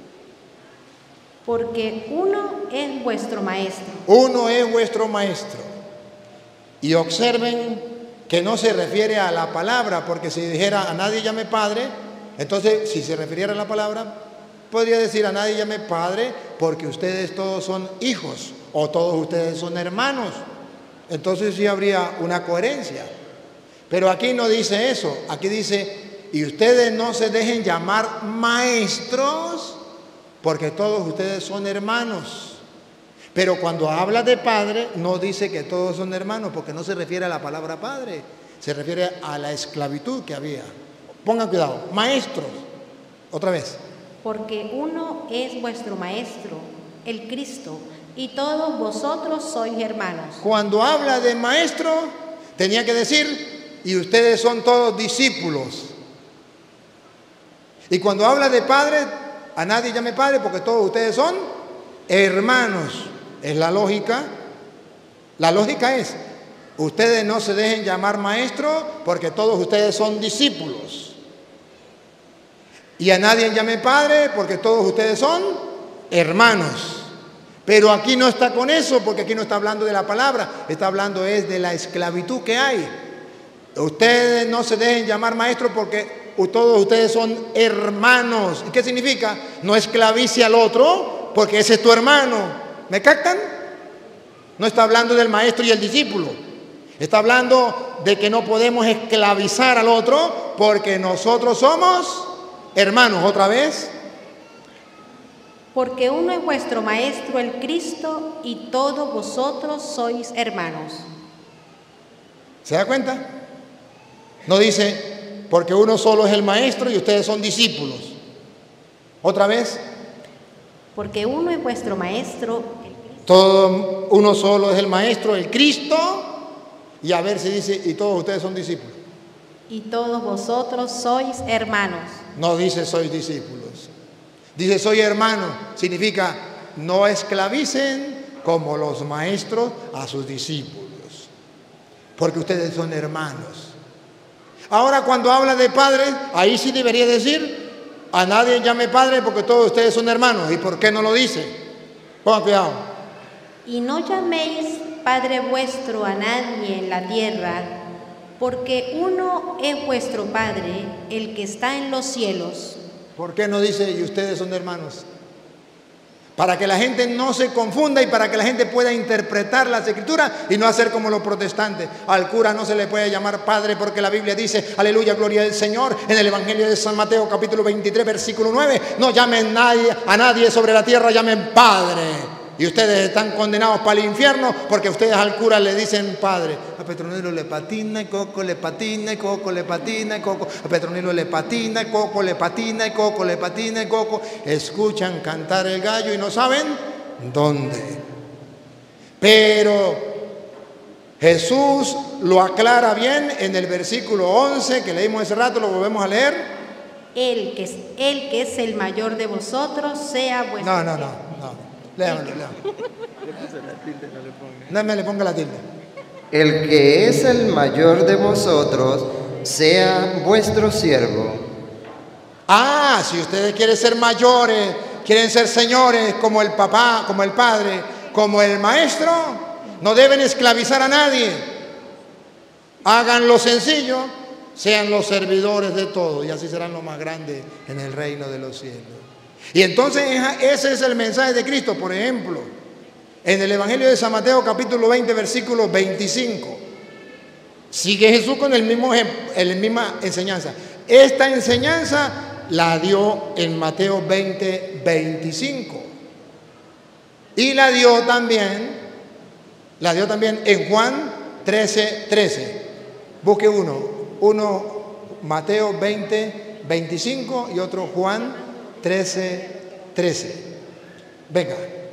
Porque uno es vuestro maestro. Uno es vuestro maestro. Y observen que no se refiere a la palabra, porque si dijera a nadie llame padre, entonces si se refiriera a la palabra, podría decir a nadie llame padre, porque ustedes todos son hijos, o todos ustedes son hermanos. Entonces sí habría una coherencia. Pero aquí no dice eso, aquí dice, y ustedes no se dejen llamar maestros, porque todos ustedes son hermanos. Pero cuando habla de padre, no dice que todos son hermanos, porque no se refiere a la palabra padre, se refiere a la esclavitud que había. Pongan cuidado, maestros, otra vez. Porque uno es vuestro maestro, el Cristo, y todos vosotros sois hermanos. Cuando habla de maestro, tenía que decir, y ustedes son todos discípulos. Y cuando habla de padre, a nadie llame padre, porque todos ustedes son hermanos. Es la lógica. La lógica es, ustedes no se dejen llamar maestro, porque todos ustedes son discípulos. Y a nadie llame padre, porque todos ustedes son hermanos. Pero aquí no está con eso, porque aquí no está hablando de la palabra, está hablando es de la esclavitud que hay. Ustedes no se dejen llamar maestros porque todos ustedes son hermanos. ¿Y qué significa? No esclavice al otro, porque ese es tu hermano. ¿Me captan? No está hablando del maestro y el discípulo. Está hablando de que no podemos esclavizar al otro, porque nosotros somos hermanos. Otra vez. Porque uno es vuestro maestro, el Cristo, y todos vosotros sois hermanos. ¿Se da cuenta? No dice, porque uno solo es el maestro y ustedes son discípulos. Otra vez. Porque uno es vuestro maestro. Todo, uno solo es el maestro, el Cristo. Y a ver si dice, y todos ustedes son discípulos. Y todos vosotros sois hermanos. No dice sois discípulos. Dice soy hermano. Significa no esclavicen como los maestros a sus discípulos. Porque ustedes son hermanos. Ahora cuando habla de padres, ahí sí debería decir, a nadie llame padre porque todos ustedes son hermanos. ¿Y por qué no lo dice? Pongan cuidado. Y no llaméis Padre vuestro a nadie en la tierra, porque uno es vuestro Padre, el que está en los cielos. ¿Por qué no dice y ustedes son hermanos? Para que la gente no se confunda y para que la gente pueda interpretar las escrituras y no hacer como los protestantes. Al cura no se le puede llamar padre porque la Biblia dice, aleluya, gloria al Señor, en el Evangelio de San Mateo capítulo veintitrés versículo nueve, no llamen nadie, a nadie sobre la tierra, llamen padre. Y ustedes están condenados para el infierno porque ustedes al cura le dicen padre. A Petronilo le patina y Coco le patina y Coco le patina y Coco. A Petronilo le patina y Coco le patina y Coco le patina y Coco. Escuchan cantar el gallo y no saben dónde. Pero Jesús lo aclara bien en el versículo once que leímos hace rato, lo volvemos a leer. El que es, el que es el mayor de vosotros sea vuestro. No, no, no, no. Léamelo, léamelo. No me le ponga la tilde. El que es el mayor de vosotros sea vuestro siervo. Ah, si ustedes quieren ser mayores, quieren ser señores como el papá, como el padre, como el maestro, no deben esclavizar a nadie. Hagan lo sencillo, sean los servidores de todo y así serán los más grandes en el reino de los cielos. Y entonces ese es el mensaje de Cristo. Por ejemplo, en el Evangelio de San Mateo capítulo veinte versículo veinticinco sigue Jesús con el mismo, la misma enseñanza. Esta enseñanza la dio en Mateo veinte veinticinco y la dio también la dio también en Juan trece trece. Busque uno uno Mateo veinte veinticinco y otro Juan trece trece. Venga.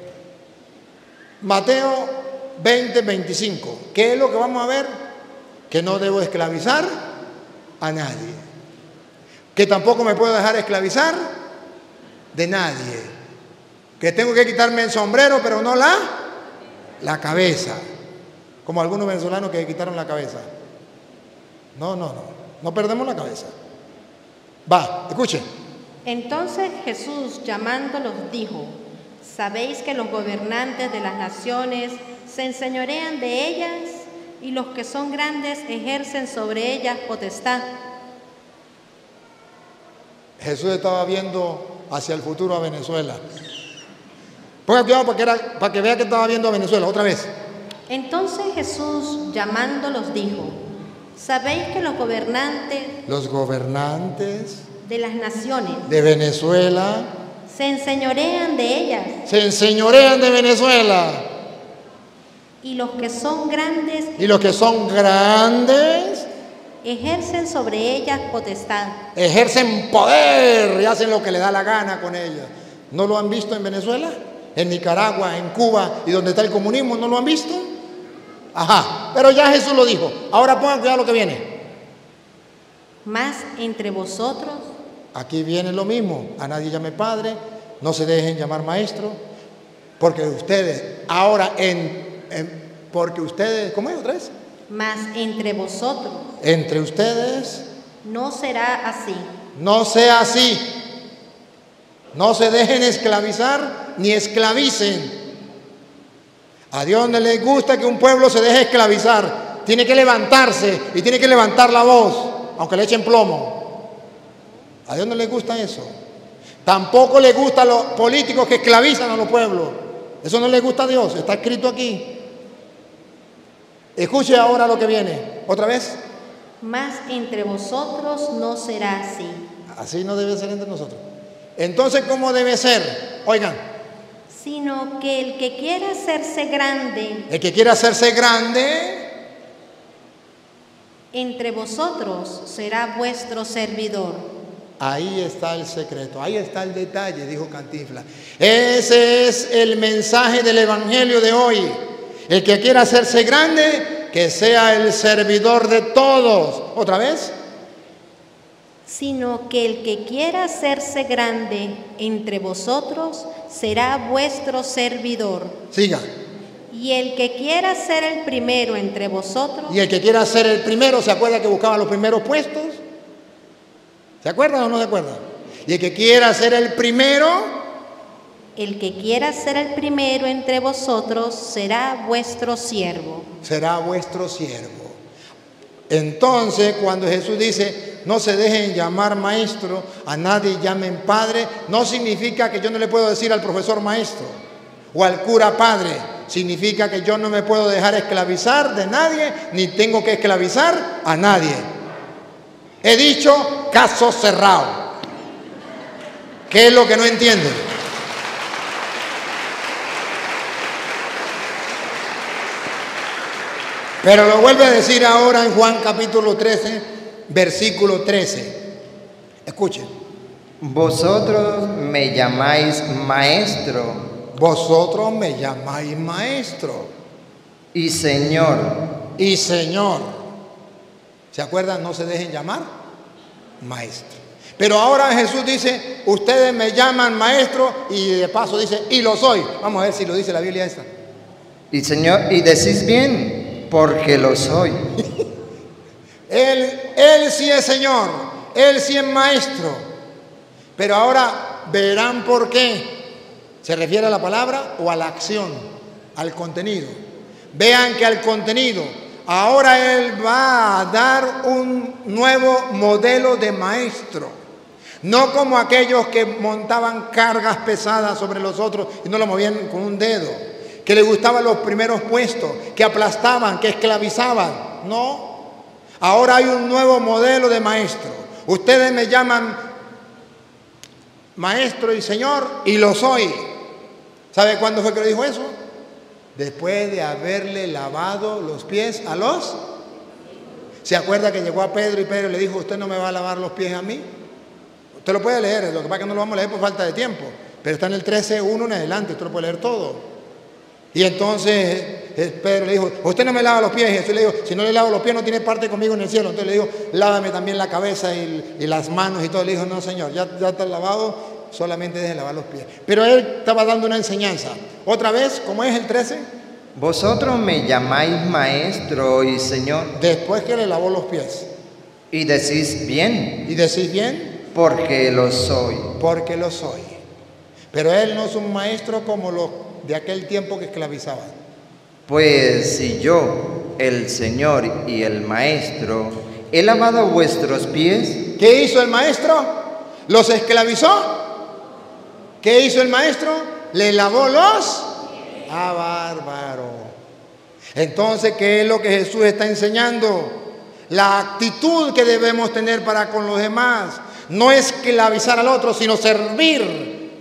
Mateo veinte veinticinco. ¿Qué es lo que vamos a ver? Que no debo esclavizar a nadie. Que tampoco me puedo dejar esclavizar de nadie. Que tengo que quitarme el sombrero, pero no la, la cabeza. Como algunos venezolanos que quitaron la cabeza. No, no, no. No perdemos la cabeza. Va, escuche. Entonces Jesús, llamándolos, dijo: ¿sabéis que los gobernantes de las naciones se enseñorean de ellas y los que son grandes ejercen sobre ellas potestad? Jesús estaba viendo hacia el futuro a Venezuela. Ponga cuidado para que, era, para que vea que estaba viendo a Venezuela. Otra vez. Entonces Jesús, llamándolos, dijo: ¿sabéis que los gobernantes los gobernantes de las naciones de Venezuela se enseñorean de ellas, se enseñorean de Venezuela. y los que son grandes Y los que son grandes ejercen sobre ellas potestad. ejercen poder y hacen lo que les da la gana con ellas. ¿No lo han visto en Venezuela? En Nicaragua, en Cuba y donde está el comunismo, ¿no lo han visto? Ajá, pero ya Jesús lo dijo. Ahora pongan cuidado lo que viene. Mas entre vosotros Aquí viene lo mismo. A nadie llame padre, no se dejen llamar maestro, porque ustedes, ahora en, en porque ustedes, ¿cómo es otra vez? Mas entre vosotros Entre ustedes no será así, no sea así. No se dejen esclavizar ni esclavicen. A Dios no le gusta que un pueblo se deje esclavizar. Tiene que levantarse y tiene que levantar la voz, aunque le echen plomo. A Dios no le gusta eso. Tampoco le gusta a los políticos que esclavizan a los pueblos. Eso no le gusta a Dios, está escrito aquí. Escuche ahora lo que viene. ¿Otra vez? mas entre vosotros no será así, Así no debe ser entre nosotros. Entonces, ¿cómo debe ser? Oigan, sino que el que quiera hacerse grande el que quiera hacerse grande, entre vosotros será vuestro servidor. ahí está el secreto, ahí está el detalle, dijo Cantinflas. Ese es el mensaje del Evangelio de hoy. El que quiera hacerse grande, que sea el servidor de todos. ¿Otra vez? Sino que el que quiera hacerse grande entre vosotros será vuestro servidor. Siga. Y el que quiera ser el primero entre vosotros Y el que quiera ser el primero, ¿se acuerda que buscaba los primeros puestos? ¿Se acuerdan o no se acuerdan? Y el que quiera ser el primero, el que quiera ser el primero entre vosotros será vuestro siervo. será vuestro siervo. Entonces, cuando Jesús dice, no se dejen llamar maestro, a nadie llamen padre, no significa que yo no le puedo decir al profesor maestro o al cura padre. Significa que yo no me puedo dejar esclavizar de nadie, ni tengo que esclavizar a nadie. He dicho caso cerrado. ¿Qué es lo que no entienden? Pero lo vuelve a decir ahora en Juan capítulo trece, versículo trece. Escuchen. Vosotros me llamáis maestro Vosotros me llamáis maestro y Señor. y Señor. ¿Se acuerdan? No se dejen llamar maestro. Pero ahora Jesús dice, ustedes me llaman maestro y de paso dice, y lo soy. Vamos a ver si lo dice la Biblia esta. Y Señor, y decís bien, porque lo soy. Él, él sí es Señor, Él sí es maestro. Pero ahora verán por qué. ¿Se refiere a la palabra o a la acción? Al contenido. Vean que al contenido. Ahora Él va a dar un nuevo modelo de maestro. No como aquellos que montaban cargas pesadas sobre los otros y no lo movían con un dedo. Que les gustaban los primeros puestos, que aplastaban, que esclavizaban. No. Ahora hay un nuevo modelo de maestro. Ustedes me llaman maestro y Señor y lo soy. ¿Sabe cuándo fue que le dijo eso? Después de haberle lavado los pies a los. ¿Se acuerda que llegó a Pedro y Pedro le dijo, usted no me va a lavar los pies a mí? Usted lo puede leer, lo que pasa es que no lo vamos a leer por falta de tiempo. Pero está en el trece uno en adelante, usted lo puede leer todo. Y entonces Pedro le dijo, usted no me lava los pies. Y Jesús le dijo, si no le lavo los pies no tiene parte conmigo en el cielo. Entonces le dijo, lávame también la cabeza y, y las manos y todo. Le dijo, no Señor, ya, ya está lavado, solamente deje de lavar los pies. Pero él estaba dando una enseñanza. Otra vez, ¿cómo es el trece? Vosotros me llamáis maestro y Señor. Después que le lavó los pies. Y decís bien. ¿Y decís bien? Porque lo soy. Porque lo soy. Pero él no es un maestro como los de aquel tiempo que esclavizaban. Pues si yo, el Señor y el Maestro, he lavado vuestros pies. ¿Qué hizo el maestro? ¿Los esclavizó? ¿Qué hizo el maestro? Le lavó los. ¡Ah, bárbaro! Entonces, ¿qué es lo que Jesús está enseñando? La actitud que debemos tener para con los demás. No esclavizar al otro, sino servir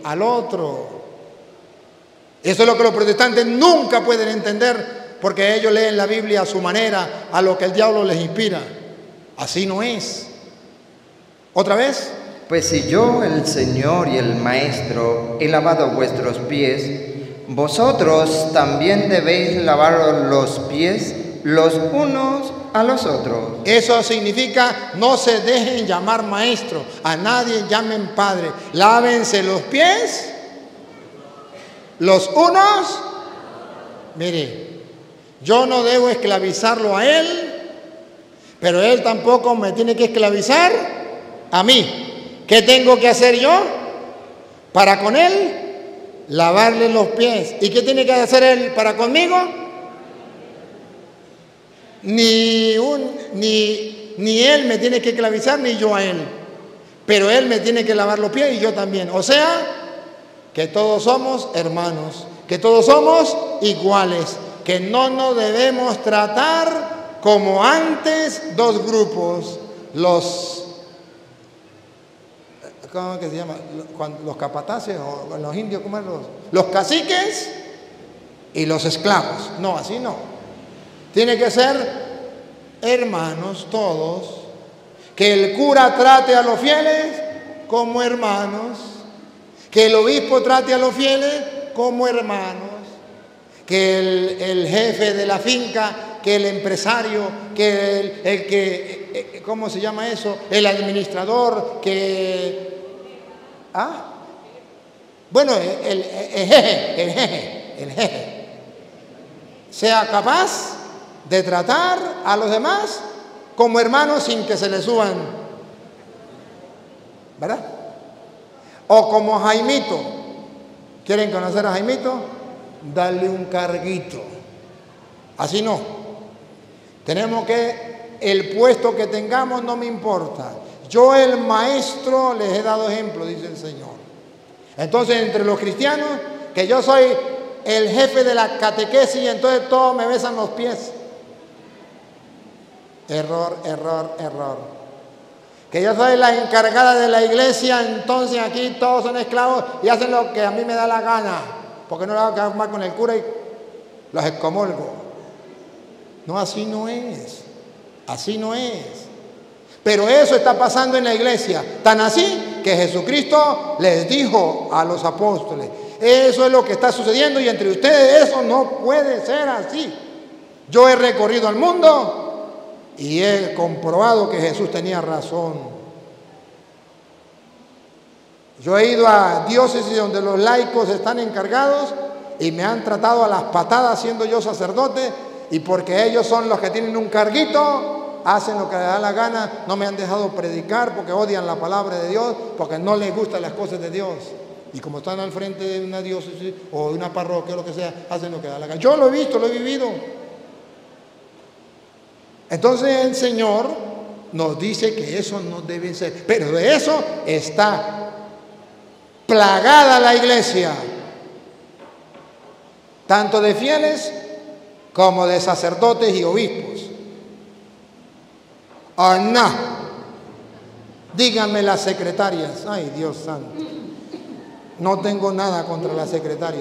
al otro. Eso es lo que los protestantes nunca pueden entender, porque ellos leen la Biblia a su manera, a lo que el diablo les inspira. Así no es. ¿Otra vez? Pues si yo, el Señor y el Maestro, he lavado vuestros pies, vosotros también debéis lavar los pies los unos a los otros. Eso significa, no se dejen llamar maestro, a nadie llamen padre. Lávense los pies los unos. Mire, yo no debo esclavizarlo a él, pero él tampoco me tiene que esclavizar a mí. ¿Qué tengo que hacer yo para con él? Lavarle los pies. ¿Y qué tiene que hacer él para conmigo? Ni, un, ni, ni él me tiene que esclavizar, ni yo a él. Pero él me tiene que lavar los pies y yo también. O sea, que todos somos hermanos, que todos somos iguales, que no nos debemos tratar como antes dos grupos, los... ¿Cómo que se llama? Los capataces o los indios, ¿cómo es? Los, los caciques y los esclavos. No, así no. Tiene que ser hermanos todos. Que el cura trate a los fieles como hermanos. Que el obispo trate a los fieles como hermanos. Que el, el jefe de la finca, que el empresario, que el, el que, ¿cómo se llama eso? El administrador, que... ¿Ah? Bueno, el, el, el jeje, el jeje, el jeje, sea capaz de tratar a los demás como hermanos sin que se le suban, ¿verdad? O como Jaimito. ¿Quieren conocer a Jaimito? Darle un carguito. Así no. Tenemos que, el puesto que tengamos no me importa. Yo, el maestro, les he dado ejemplo, dice el Señor. Entonces, entre los cristianos, que yo soy el jefe de la catequesis y entonces todos me besan los pies. Error, error, error. Que yo soy la encargada de la iglesia, entonces aquí todos son esclavos y hacen lo que a mí me da la gana, porque no lo hago más con el cura y los excomulgo. No, así no es. Así no es. Pero eso está pasando en la iglesia, tan así que Jesucristo les dijo a los apóstoles, eso es lo que está sucediendo y entre ustedes eso no puede ser así. Yo he recorrido el mundo y he comprobado que Jesús tenía razón. Yo he ido a diócesis donde los laicos están encargados y me han tratado a las patadas siendo yo sacerdote, y porque ellos son los que tienen un carguito, hacen lo que les da la gana, no me han dejado predicar porque odian la palabra de Dios, porque no les gustan las cosas de Dios. Y como están al frente de una diócesis o de una parroquia o lo que sea, hacen lo que da la gana. Yo lo he visto, lo he vivido. Entonces el Señor nos dice que eso no debe ser. Pero de eso está plagada la iglesia, tanto de fieles como de sacerdotes y obispos. Ah, no. Díganme las secretarias. Ay, Dios santo. No tengo nada contra las secretarias.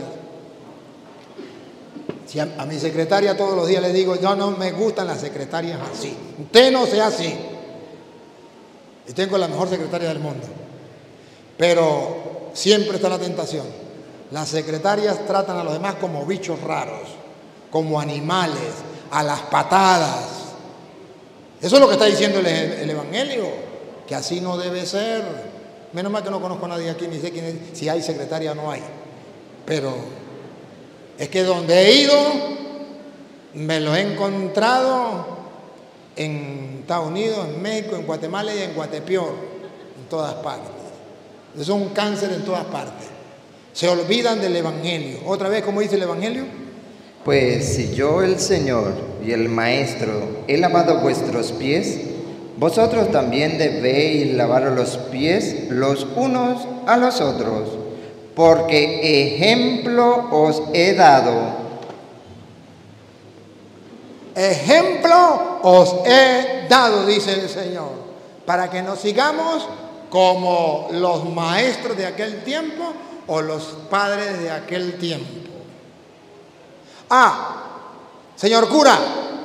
Si a, a mi secretaria todos los días le digo, yo no me gustan las secretarias así. Usted no sea así. Y tengo la mejor secretaria del mundo. Pero siempre está la tentación. Las secretarias tratan a los demás como bichos raros, como animales, a las patadas. Eso es lo que está diciendo el, el Evangelio, que así no debe ser. Menos mal que no conozco a nadie aquí, ni sé quién es, si hay secretaria o no hay. Pero es que donde he ido, me lo he encontrado en Estados Unidos, en México, en Guatemala y en Guatepeor, en todas partes. Es un cáncer en todas partes. Se olvidan del Evangelio. Otra vez, ¿cómo dice el Evangelio? Pues si yo, el Señor y el Maestro, he lavado vuestros pies, vosotros también debéis lavar los pies los unos a los otros, porque ejemplo os he dado. Ejemplo os he dado, dice el Señor, para que nos sigamos como los maestros de aquel tiempo, o los padres de aquel tiempo. Ah, señor cura,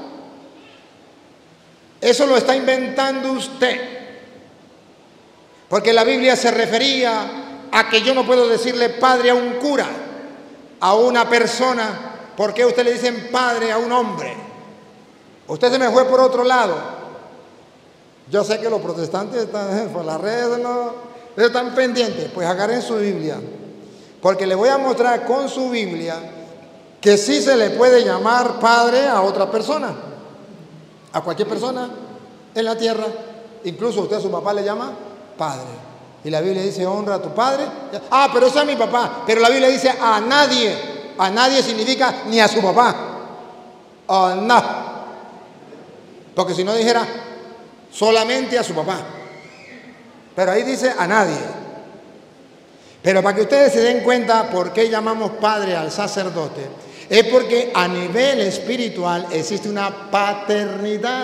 eso lo está inventando usted, porque la Biblia se refería a que yo no puedo decirle padre a un cura, a una persona. ¿Por qué usted le dicen padre a un hombre? Usted se me fue por otro lado. Yo sé que los protestantes están por las redes, no están pendientes. Pues agarren su Biblia, porque le voy a mostrar con su Biblia que sí se le puede llamar padre a otra persona, a cualquier persona en la tierra. Incluso usted a su papá le llama padre. Y la Biblia dice, honra a tu padre. Ah, pero ese es mi papá. Pero la Biblia dice a nadie. A nadie significa ni a su papá. A no. Porque si no dijera solamente a su papá. Pero ahí dice a nadie. Pero para que ustedes se den cuenta por qué llamamos padre al sacerdote, es porque a nivel espiritual existe una paternidad.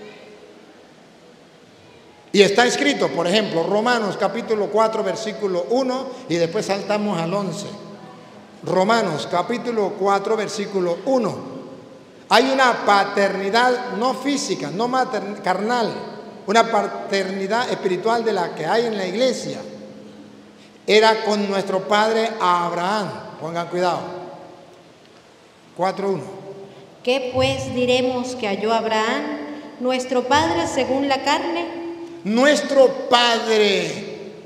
Y está escrito, por ejemplo, Romanos capítulo cuatro, versículo uno, y después saltamos al once. Romanos capítulo cuatro, versículo uno. Hay una paternidad no física, no matern- carnal, una paternidad espiritual de la que hay en la iglesia. Era con nuestro padre Abraham. Pongan cuidado. cuatro uno. ¿Qué pues diremos que halló Abraham, nuestro padre según la carne? Nuestro padre.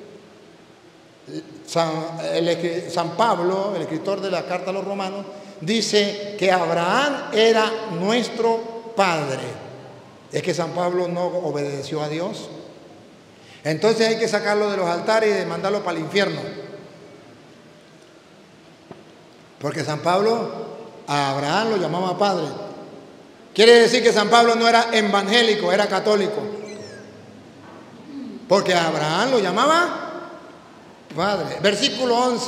San, el, San Pablo, el escritor de la carta a los romanos, dice que Abraham era nuestro padre. Es que San Pablo no obedeció a Dios. Entonces hay que sacarlo de los altares y de mandarlo para el infierno. Porque San Pablo a Abraham lo llamaba padre. Quiere decir que San Pablo no era evangélico, era católico. Porque a Abraham lo llamaba padre. Versículo once.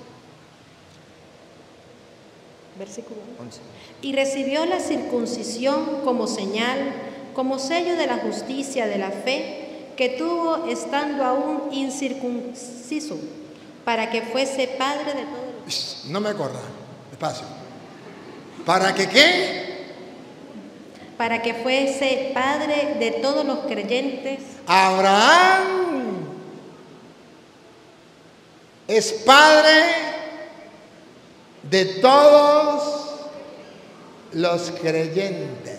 Versículo once. Y recibió la circuncisión como señal, como sello de la justicia de la fe, que tuvo estando aún incircunciso, para que fuese padre de todos. No me corra, despacio. ¿Para que qué? Para que fuese padre de todos los creyentes. Abraham es padre de todos los creyentes.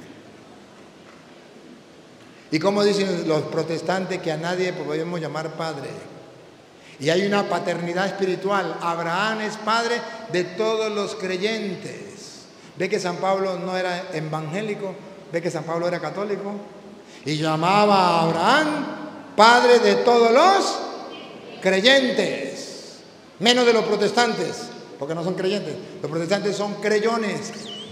Y como dicen los protestantes que a nadie podemos llamar padre. Y hay una paternidad espiritual. Abraham es padre de todos los creyentes. ¿Ve que San Pablo no era evangélico? ¿Ve que San Pablo era católico? Y llamaba a Abraham padre de todos los creyentes. Menos de los protestantes, porque no son creyentes. Los protestantes son creyones.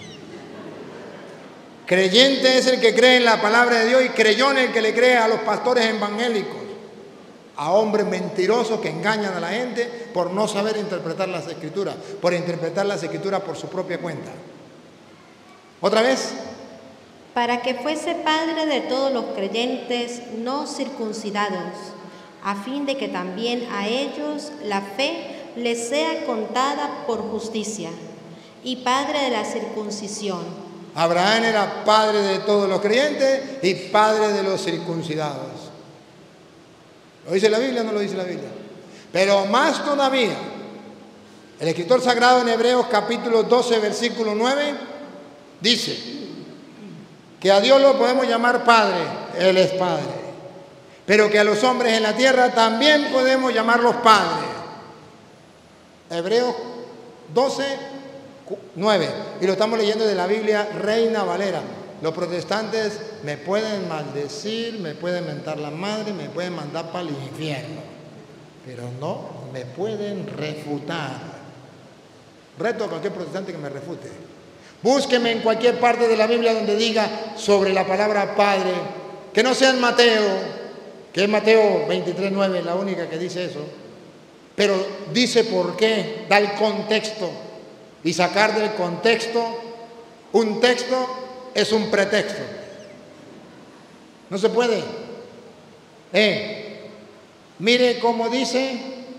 Creyente es el que cree en la palabra de Dios, y creyón el que le cree a los pastores evangélicos, a hombres mentirosos que engañan a la gente por no saber interpretar las escrituras, por interpretar las escrituras por su propia cuenta. ¿Otra vez? Para que fuese padre de todos los creyentes no circuncidados, a fin de que también a ellos la fe les sea contada por justicia, y padre de la circuncisión. Abraham era padre de todos los creyentes y padre de los circuncidados. ¿Lo dice la Biblia o no lo dice la Biblia? Pero más todavía, el escritor sagrado en Hebreos capítulo doce, versículo nueve, dice que a Dios lo podemos llamar Padre, Él es Padre, pero que a los hombres en la tierra también podemos llamarlos Padres. Hebreos doce, nueve, y lo estamos leyendo de la Biblia Reina Valera. Los protestantes me pueden maldecir, me pueden mentar la madre, me pueden mandar para el infierno, pero no me pueden refutar. Reto a cualquier protestante que me refute. Búsqueme en cualquier parte de la Biblia donde diga sobre la palabra Padre, que no sea en Mateo, que es Mateo veintitrés, nueve, la única que dice eso, pero dice por qué, da el contexto, y sacar del contexto un texto es un pretexto. No se puede. Eh, mire cómo dice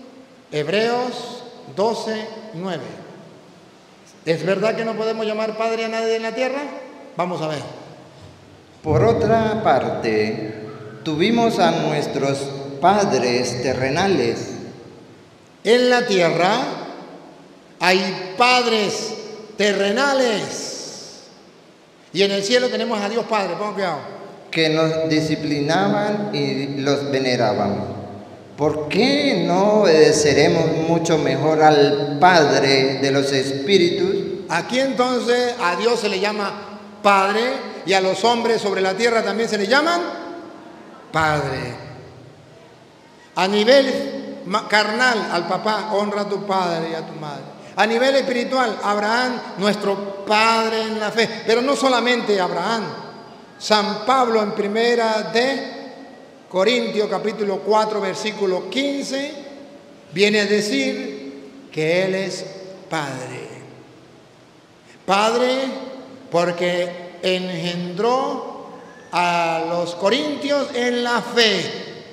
Hebreos doce, nueve. ¿Es verdad que no podemos llamar padre a nadie en la tierra? Vamos a ver. Por otra parte, tuvimos a nuestros padres terrenales. En la tierra hay padres terrenales. Y en el cielo tenemos a Dios Padre, pongan cuidado, que nos disciplinaban y los veneraban. ¿Por qué no obedeceremos mucho mejor al Padre de los Espíritus? Aquí entonces a Dios se le llama Padre y a los hombres sobre la tierra también se le llaman Padre. A nivel carnal, al papá, honra a tu padre y a tu madre. A nivel espiritual, Abraham, nuestro padre en la fe. Pero no solamente Abraham. San Pablo en primera de Corintios capítulo cuatro versículo quince viene a decir que Él es Padre. Padre porque engendró a los corintios en la fe.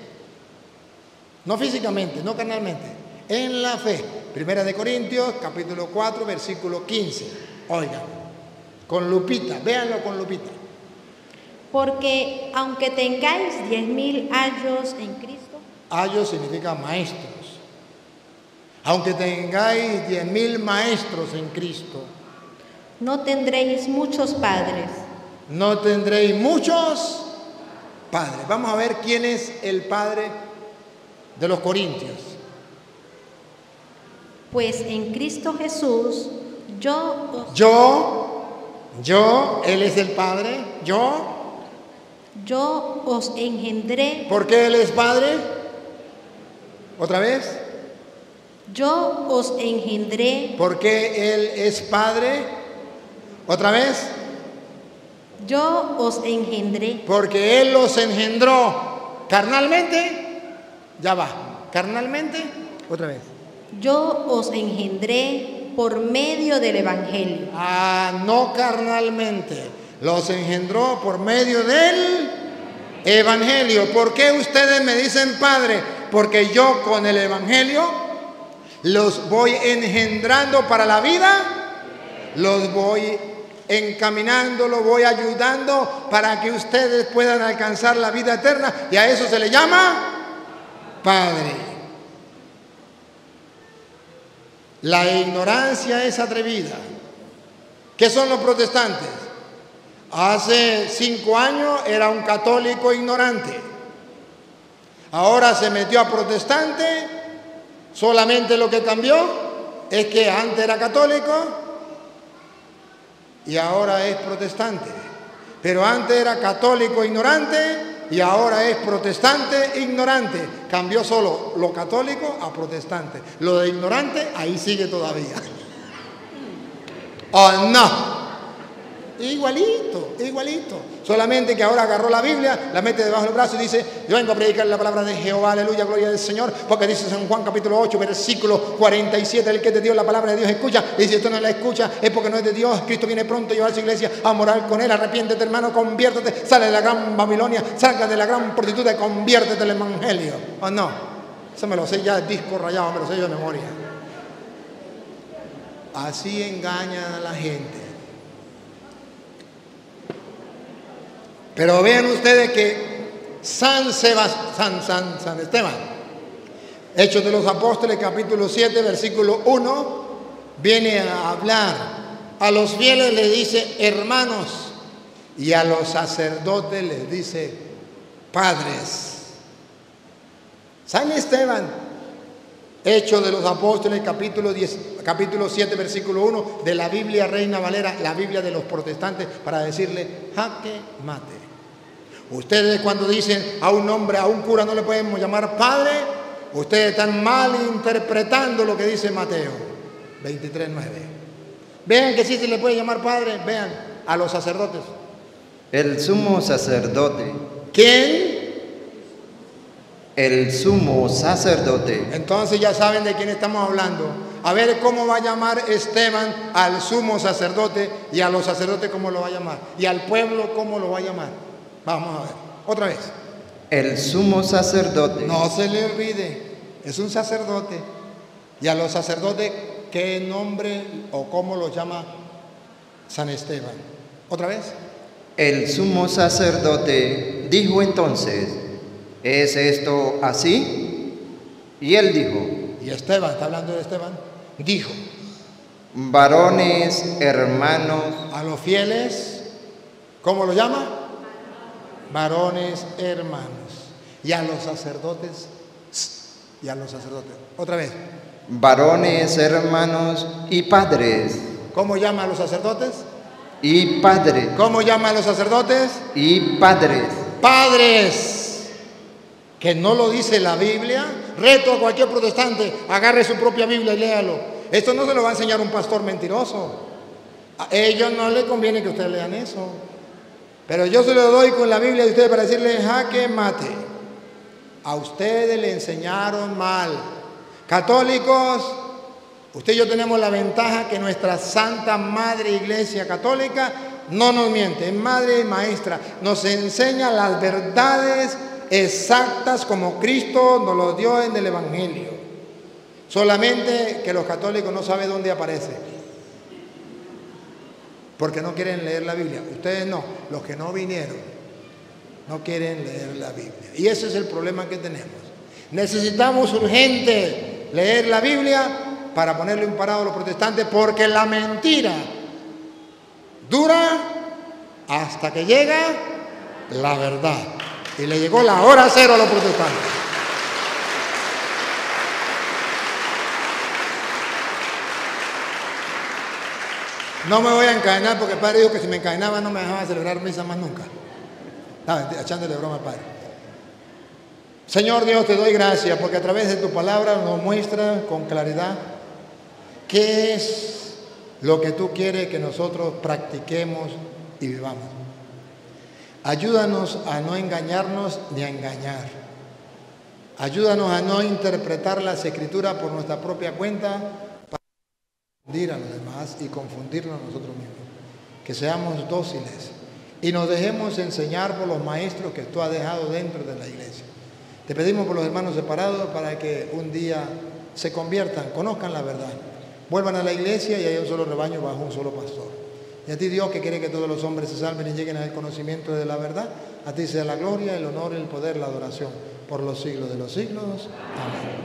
No físicamente, no carnalmente, en la fe. Primera de Corintios capítulo cuatro versículo quince. Oigan, con lupita, véanlo con lupita. Porque aunque tengáis diez mil años en Cristo. Ayos significa maestros. Aunque tengáis diez mil maestros en Cristo. No tendréis muchos padres. No tendréis muchos padres. Vamos a ver quién es el padre de los corintios. Pues en Cristo Jesús, yo os... Yo, yo, Él es el padre, yo... Yo os engendré. ¿Por qué Él es Padre? ¿Otra vez? Yo os engendré. ¿Por qué Él es Padre? ¿Otra vez? Yo os engendré. Porque Él los engendró carnalmente. Ya va. ¿Carnalmente? Otra vez. Yo os engendré por medio del Evangelio. Ah, no carnalmente. Los engendró por medio del Evangelio. ¿Por qué ustedes me dicen Padre? Porque yo con el Evangelio los voy engendrando para la vida, los voy encaminando, los voy ayudando para que ustedes puedan alcanzar la vida eterna, y a eso se le llama Padre. La ignorancia es atrevida. ¿Qué son los protestantes? Hace cinco años era un católico ignorante. Ahora se metió a protestante. Solamente lo que cambió es que antes era católico y ahora es protestante. Pero antes era católico ignorante y ahora es protestante ignorante. Cambió solo lo católico a protestante. Lo de ignorante ahí sigue todavía. ¿O no? Igualito, igualito. Solamente que ahora agarró la Biblia, la mete debajo del brazo y dice: yo vengo a predicar la palabra de Jehová, aleluya, gloria del Señor. Porque dice San Juan capítulo ocho, versículo cuarenta y siete: el que te dio la palabra de Dios escucha. Y si usted no la escucha es porque no es de Dios. Cristo viene pronto a llevar a su iglesia a morar con él. Arrepiéntete, hermano, conviértete. Sale de la gran Babilonia, salga de la gran prostituta y conviértete al evangelio. ¿O no? Eso me lo sé ya, el disco rayado, me lo sé yo de memoria. Así engañan a la gente. Pero vean ustedes que San Sebastián, San, San, San Esteban, Hechos de los Apóstoles, capítulo siete, versículo uno, viene a hablar. A los fieles les dice hermanos y a los sacerdotes les dice padres. San Esteban, Hechos de los Apóstoles, capítulo, diez, capítulo siete, versículo uno, de la Biblia Reina Valera, la Biblia de los protestantes, para decirle jaque mate. Ustedes cuando dicen a un hombre, a un cura no le podemos llamar padre, ustedes están mal interpretando lo que dice Mateo veintitrés, nueve. Vean que sí se le puede llamar padre, vean, a los sacerdotes. El sumo sacerdote. ¿Quién? El sumo sacerdote. Entonces ya saben de quién estamos hablando. A ver cómo va a llamar Esteban al sumo sacerdote, y a los sacerdotes cómo lo va a llamar, y al pueblo cómo lo va a llamar. Vamos a ver, otra vez. El sumo sacerdote. No se le olvide, es un sacerdote. Y a los sacerdotes, ¿qué nombre o cómo los llama San Esteban? ¿Otra vez? El sumo sacerdote dijo entonces, ¿es esto así? Y él dijo, Y Esteban, está hablando de Esteban, dijo varones, hermanos, a los fieles, ¿cómo lo llama? Varones, hermanos. Y a los sacerdotes, y a los sacerdotes. Otra vez. varones, hermanos y padres, ¿Cómo llama a los sacerdotes? y padres, ¿Cómo llama a los sacerdotes? y padres. Padres. Que no lo dice la Biblia. Reto a cualquier protestante, agarre su propia Biblia y léalo. Esto no se lo va a enseñar un pastor mentiroso. A ellos no les conviene que ustedes lean eso. Pero yo se lo doy con la Biblia de ustedes para decirle jaque mate. A ustedes le enseñaron mal. Católicos, usted y yo tenemos la ventaja que nuestra Santa Madre Iglesia Católica no nos miente, es madre y maestra, nos enseña las verdades exactas como Cristo nos lo dio en el Evangelio. Solamente que los católicos no saben dónde aparece, porque no quieren leer la Biblia. Ustedes no, los que no vinieron, no quieren leer la Biblia. Y ese es el problema que tenemos. Necesitamos urgente leer la Biblia para ponerle un parado a los protestantes, porque la mentira dura hasta que llega la verdad. Y le llegó la hora cero a los protestantes. No me voy a encadenar porque el padre dijo que si me encadenaba no me dejaba celebrar misa más nunca. Estaba echándole broma al padre. Señor Dios, te doy gracias porque a través de tu palabra nos muestra con claridad qué es lo que tú quieres que nosotros practiquemos y vivamos. Ayúdanos a no engañarnos ni a engañar. Ayúdanos a no interpretar las escrituras por nuestra propia cuenta para confundir a los demás y confundirnos a nosotros mismos. Que seamos dóciles y nos dejemos enseñar por los maestros que tú has dejado dentro de la iglesia. Te pedimos por los hermanos separados para que un día se conviertan, conozcan la verdad, vuelvan a la iglesia y haya un solo rebaño bajo un solo pastor. Y a ti, Dios, que quiere que todos los hombres se salven y lleguen al conocimiento de la verdad, a ti sea la gloria, el honor, el poder, la adoración por los siglos de los siglos. Amén.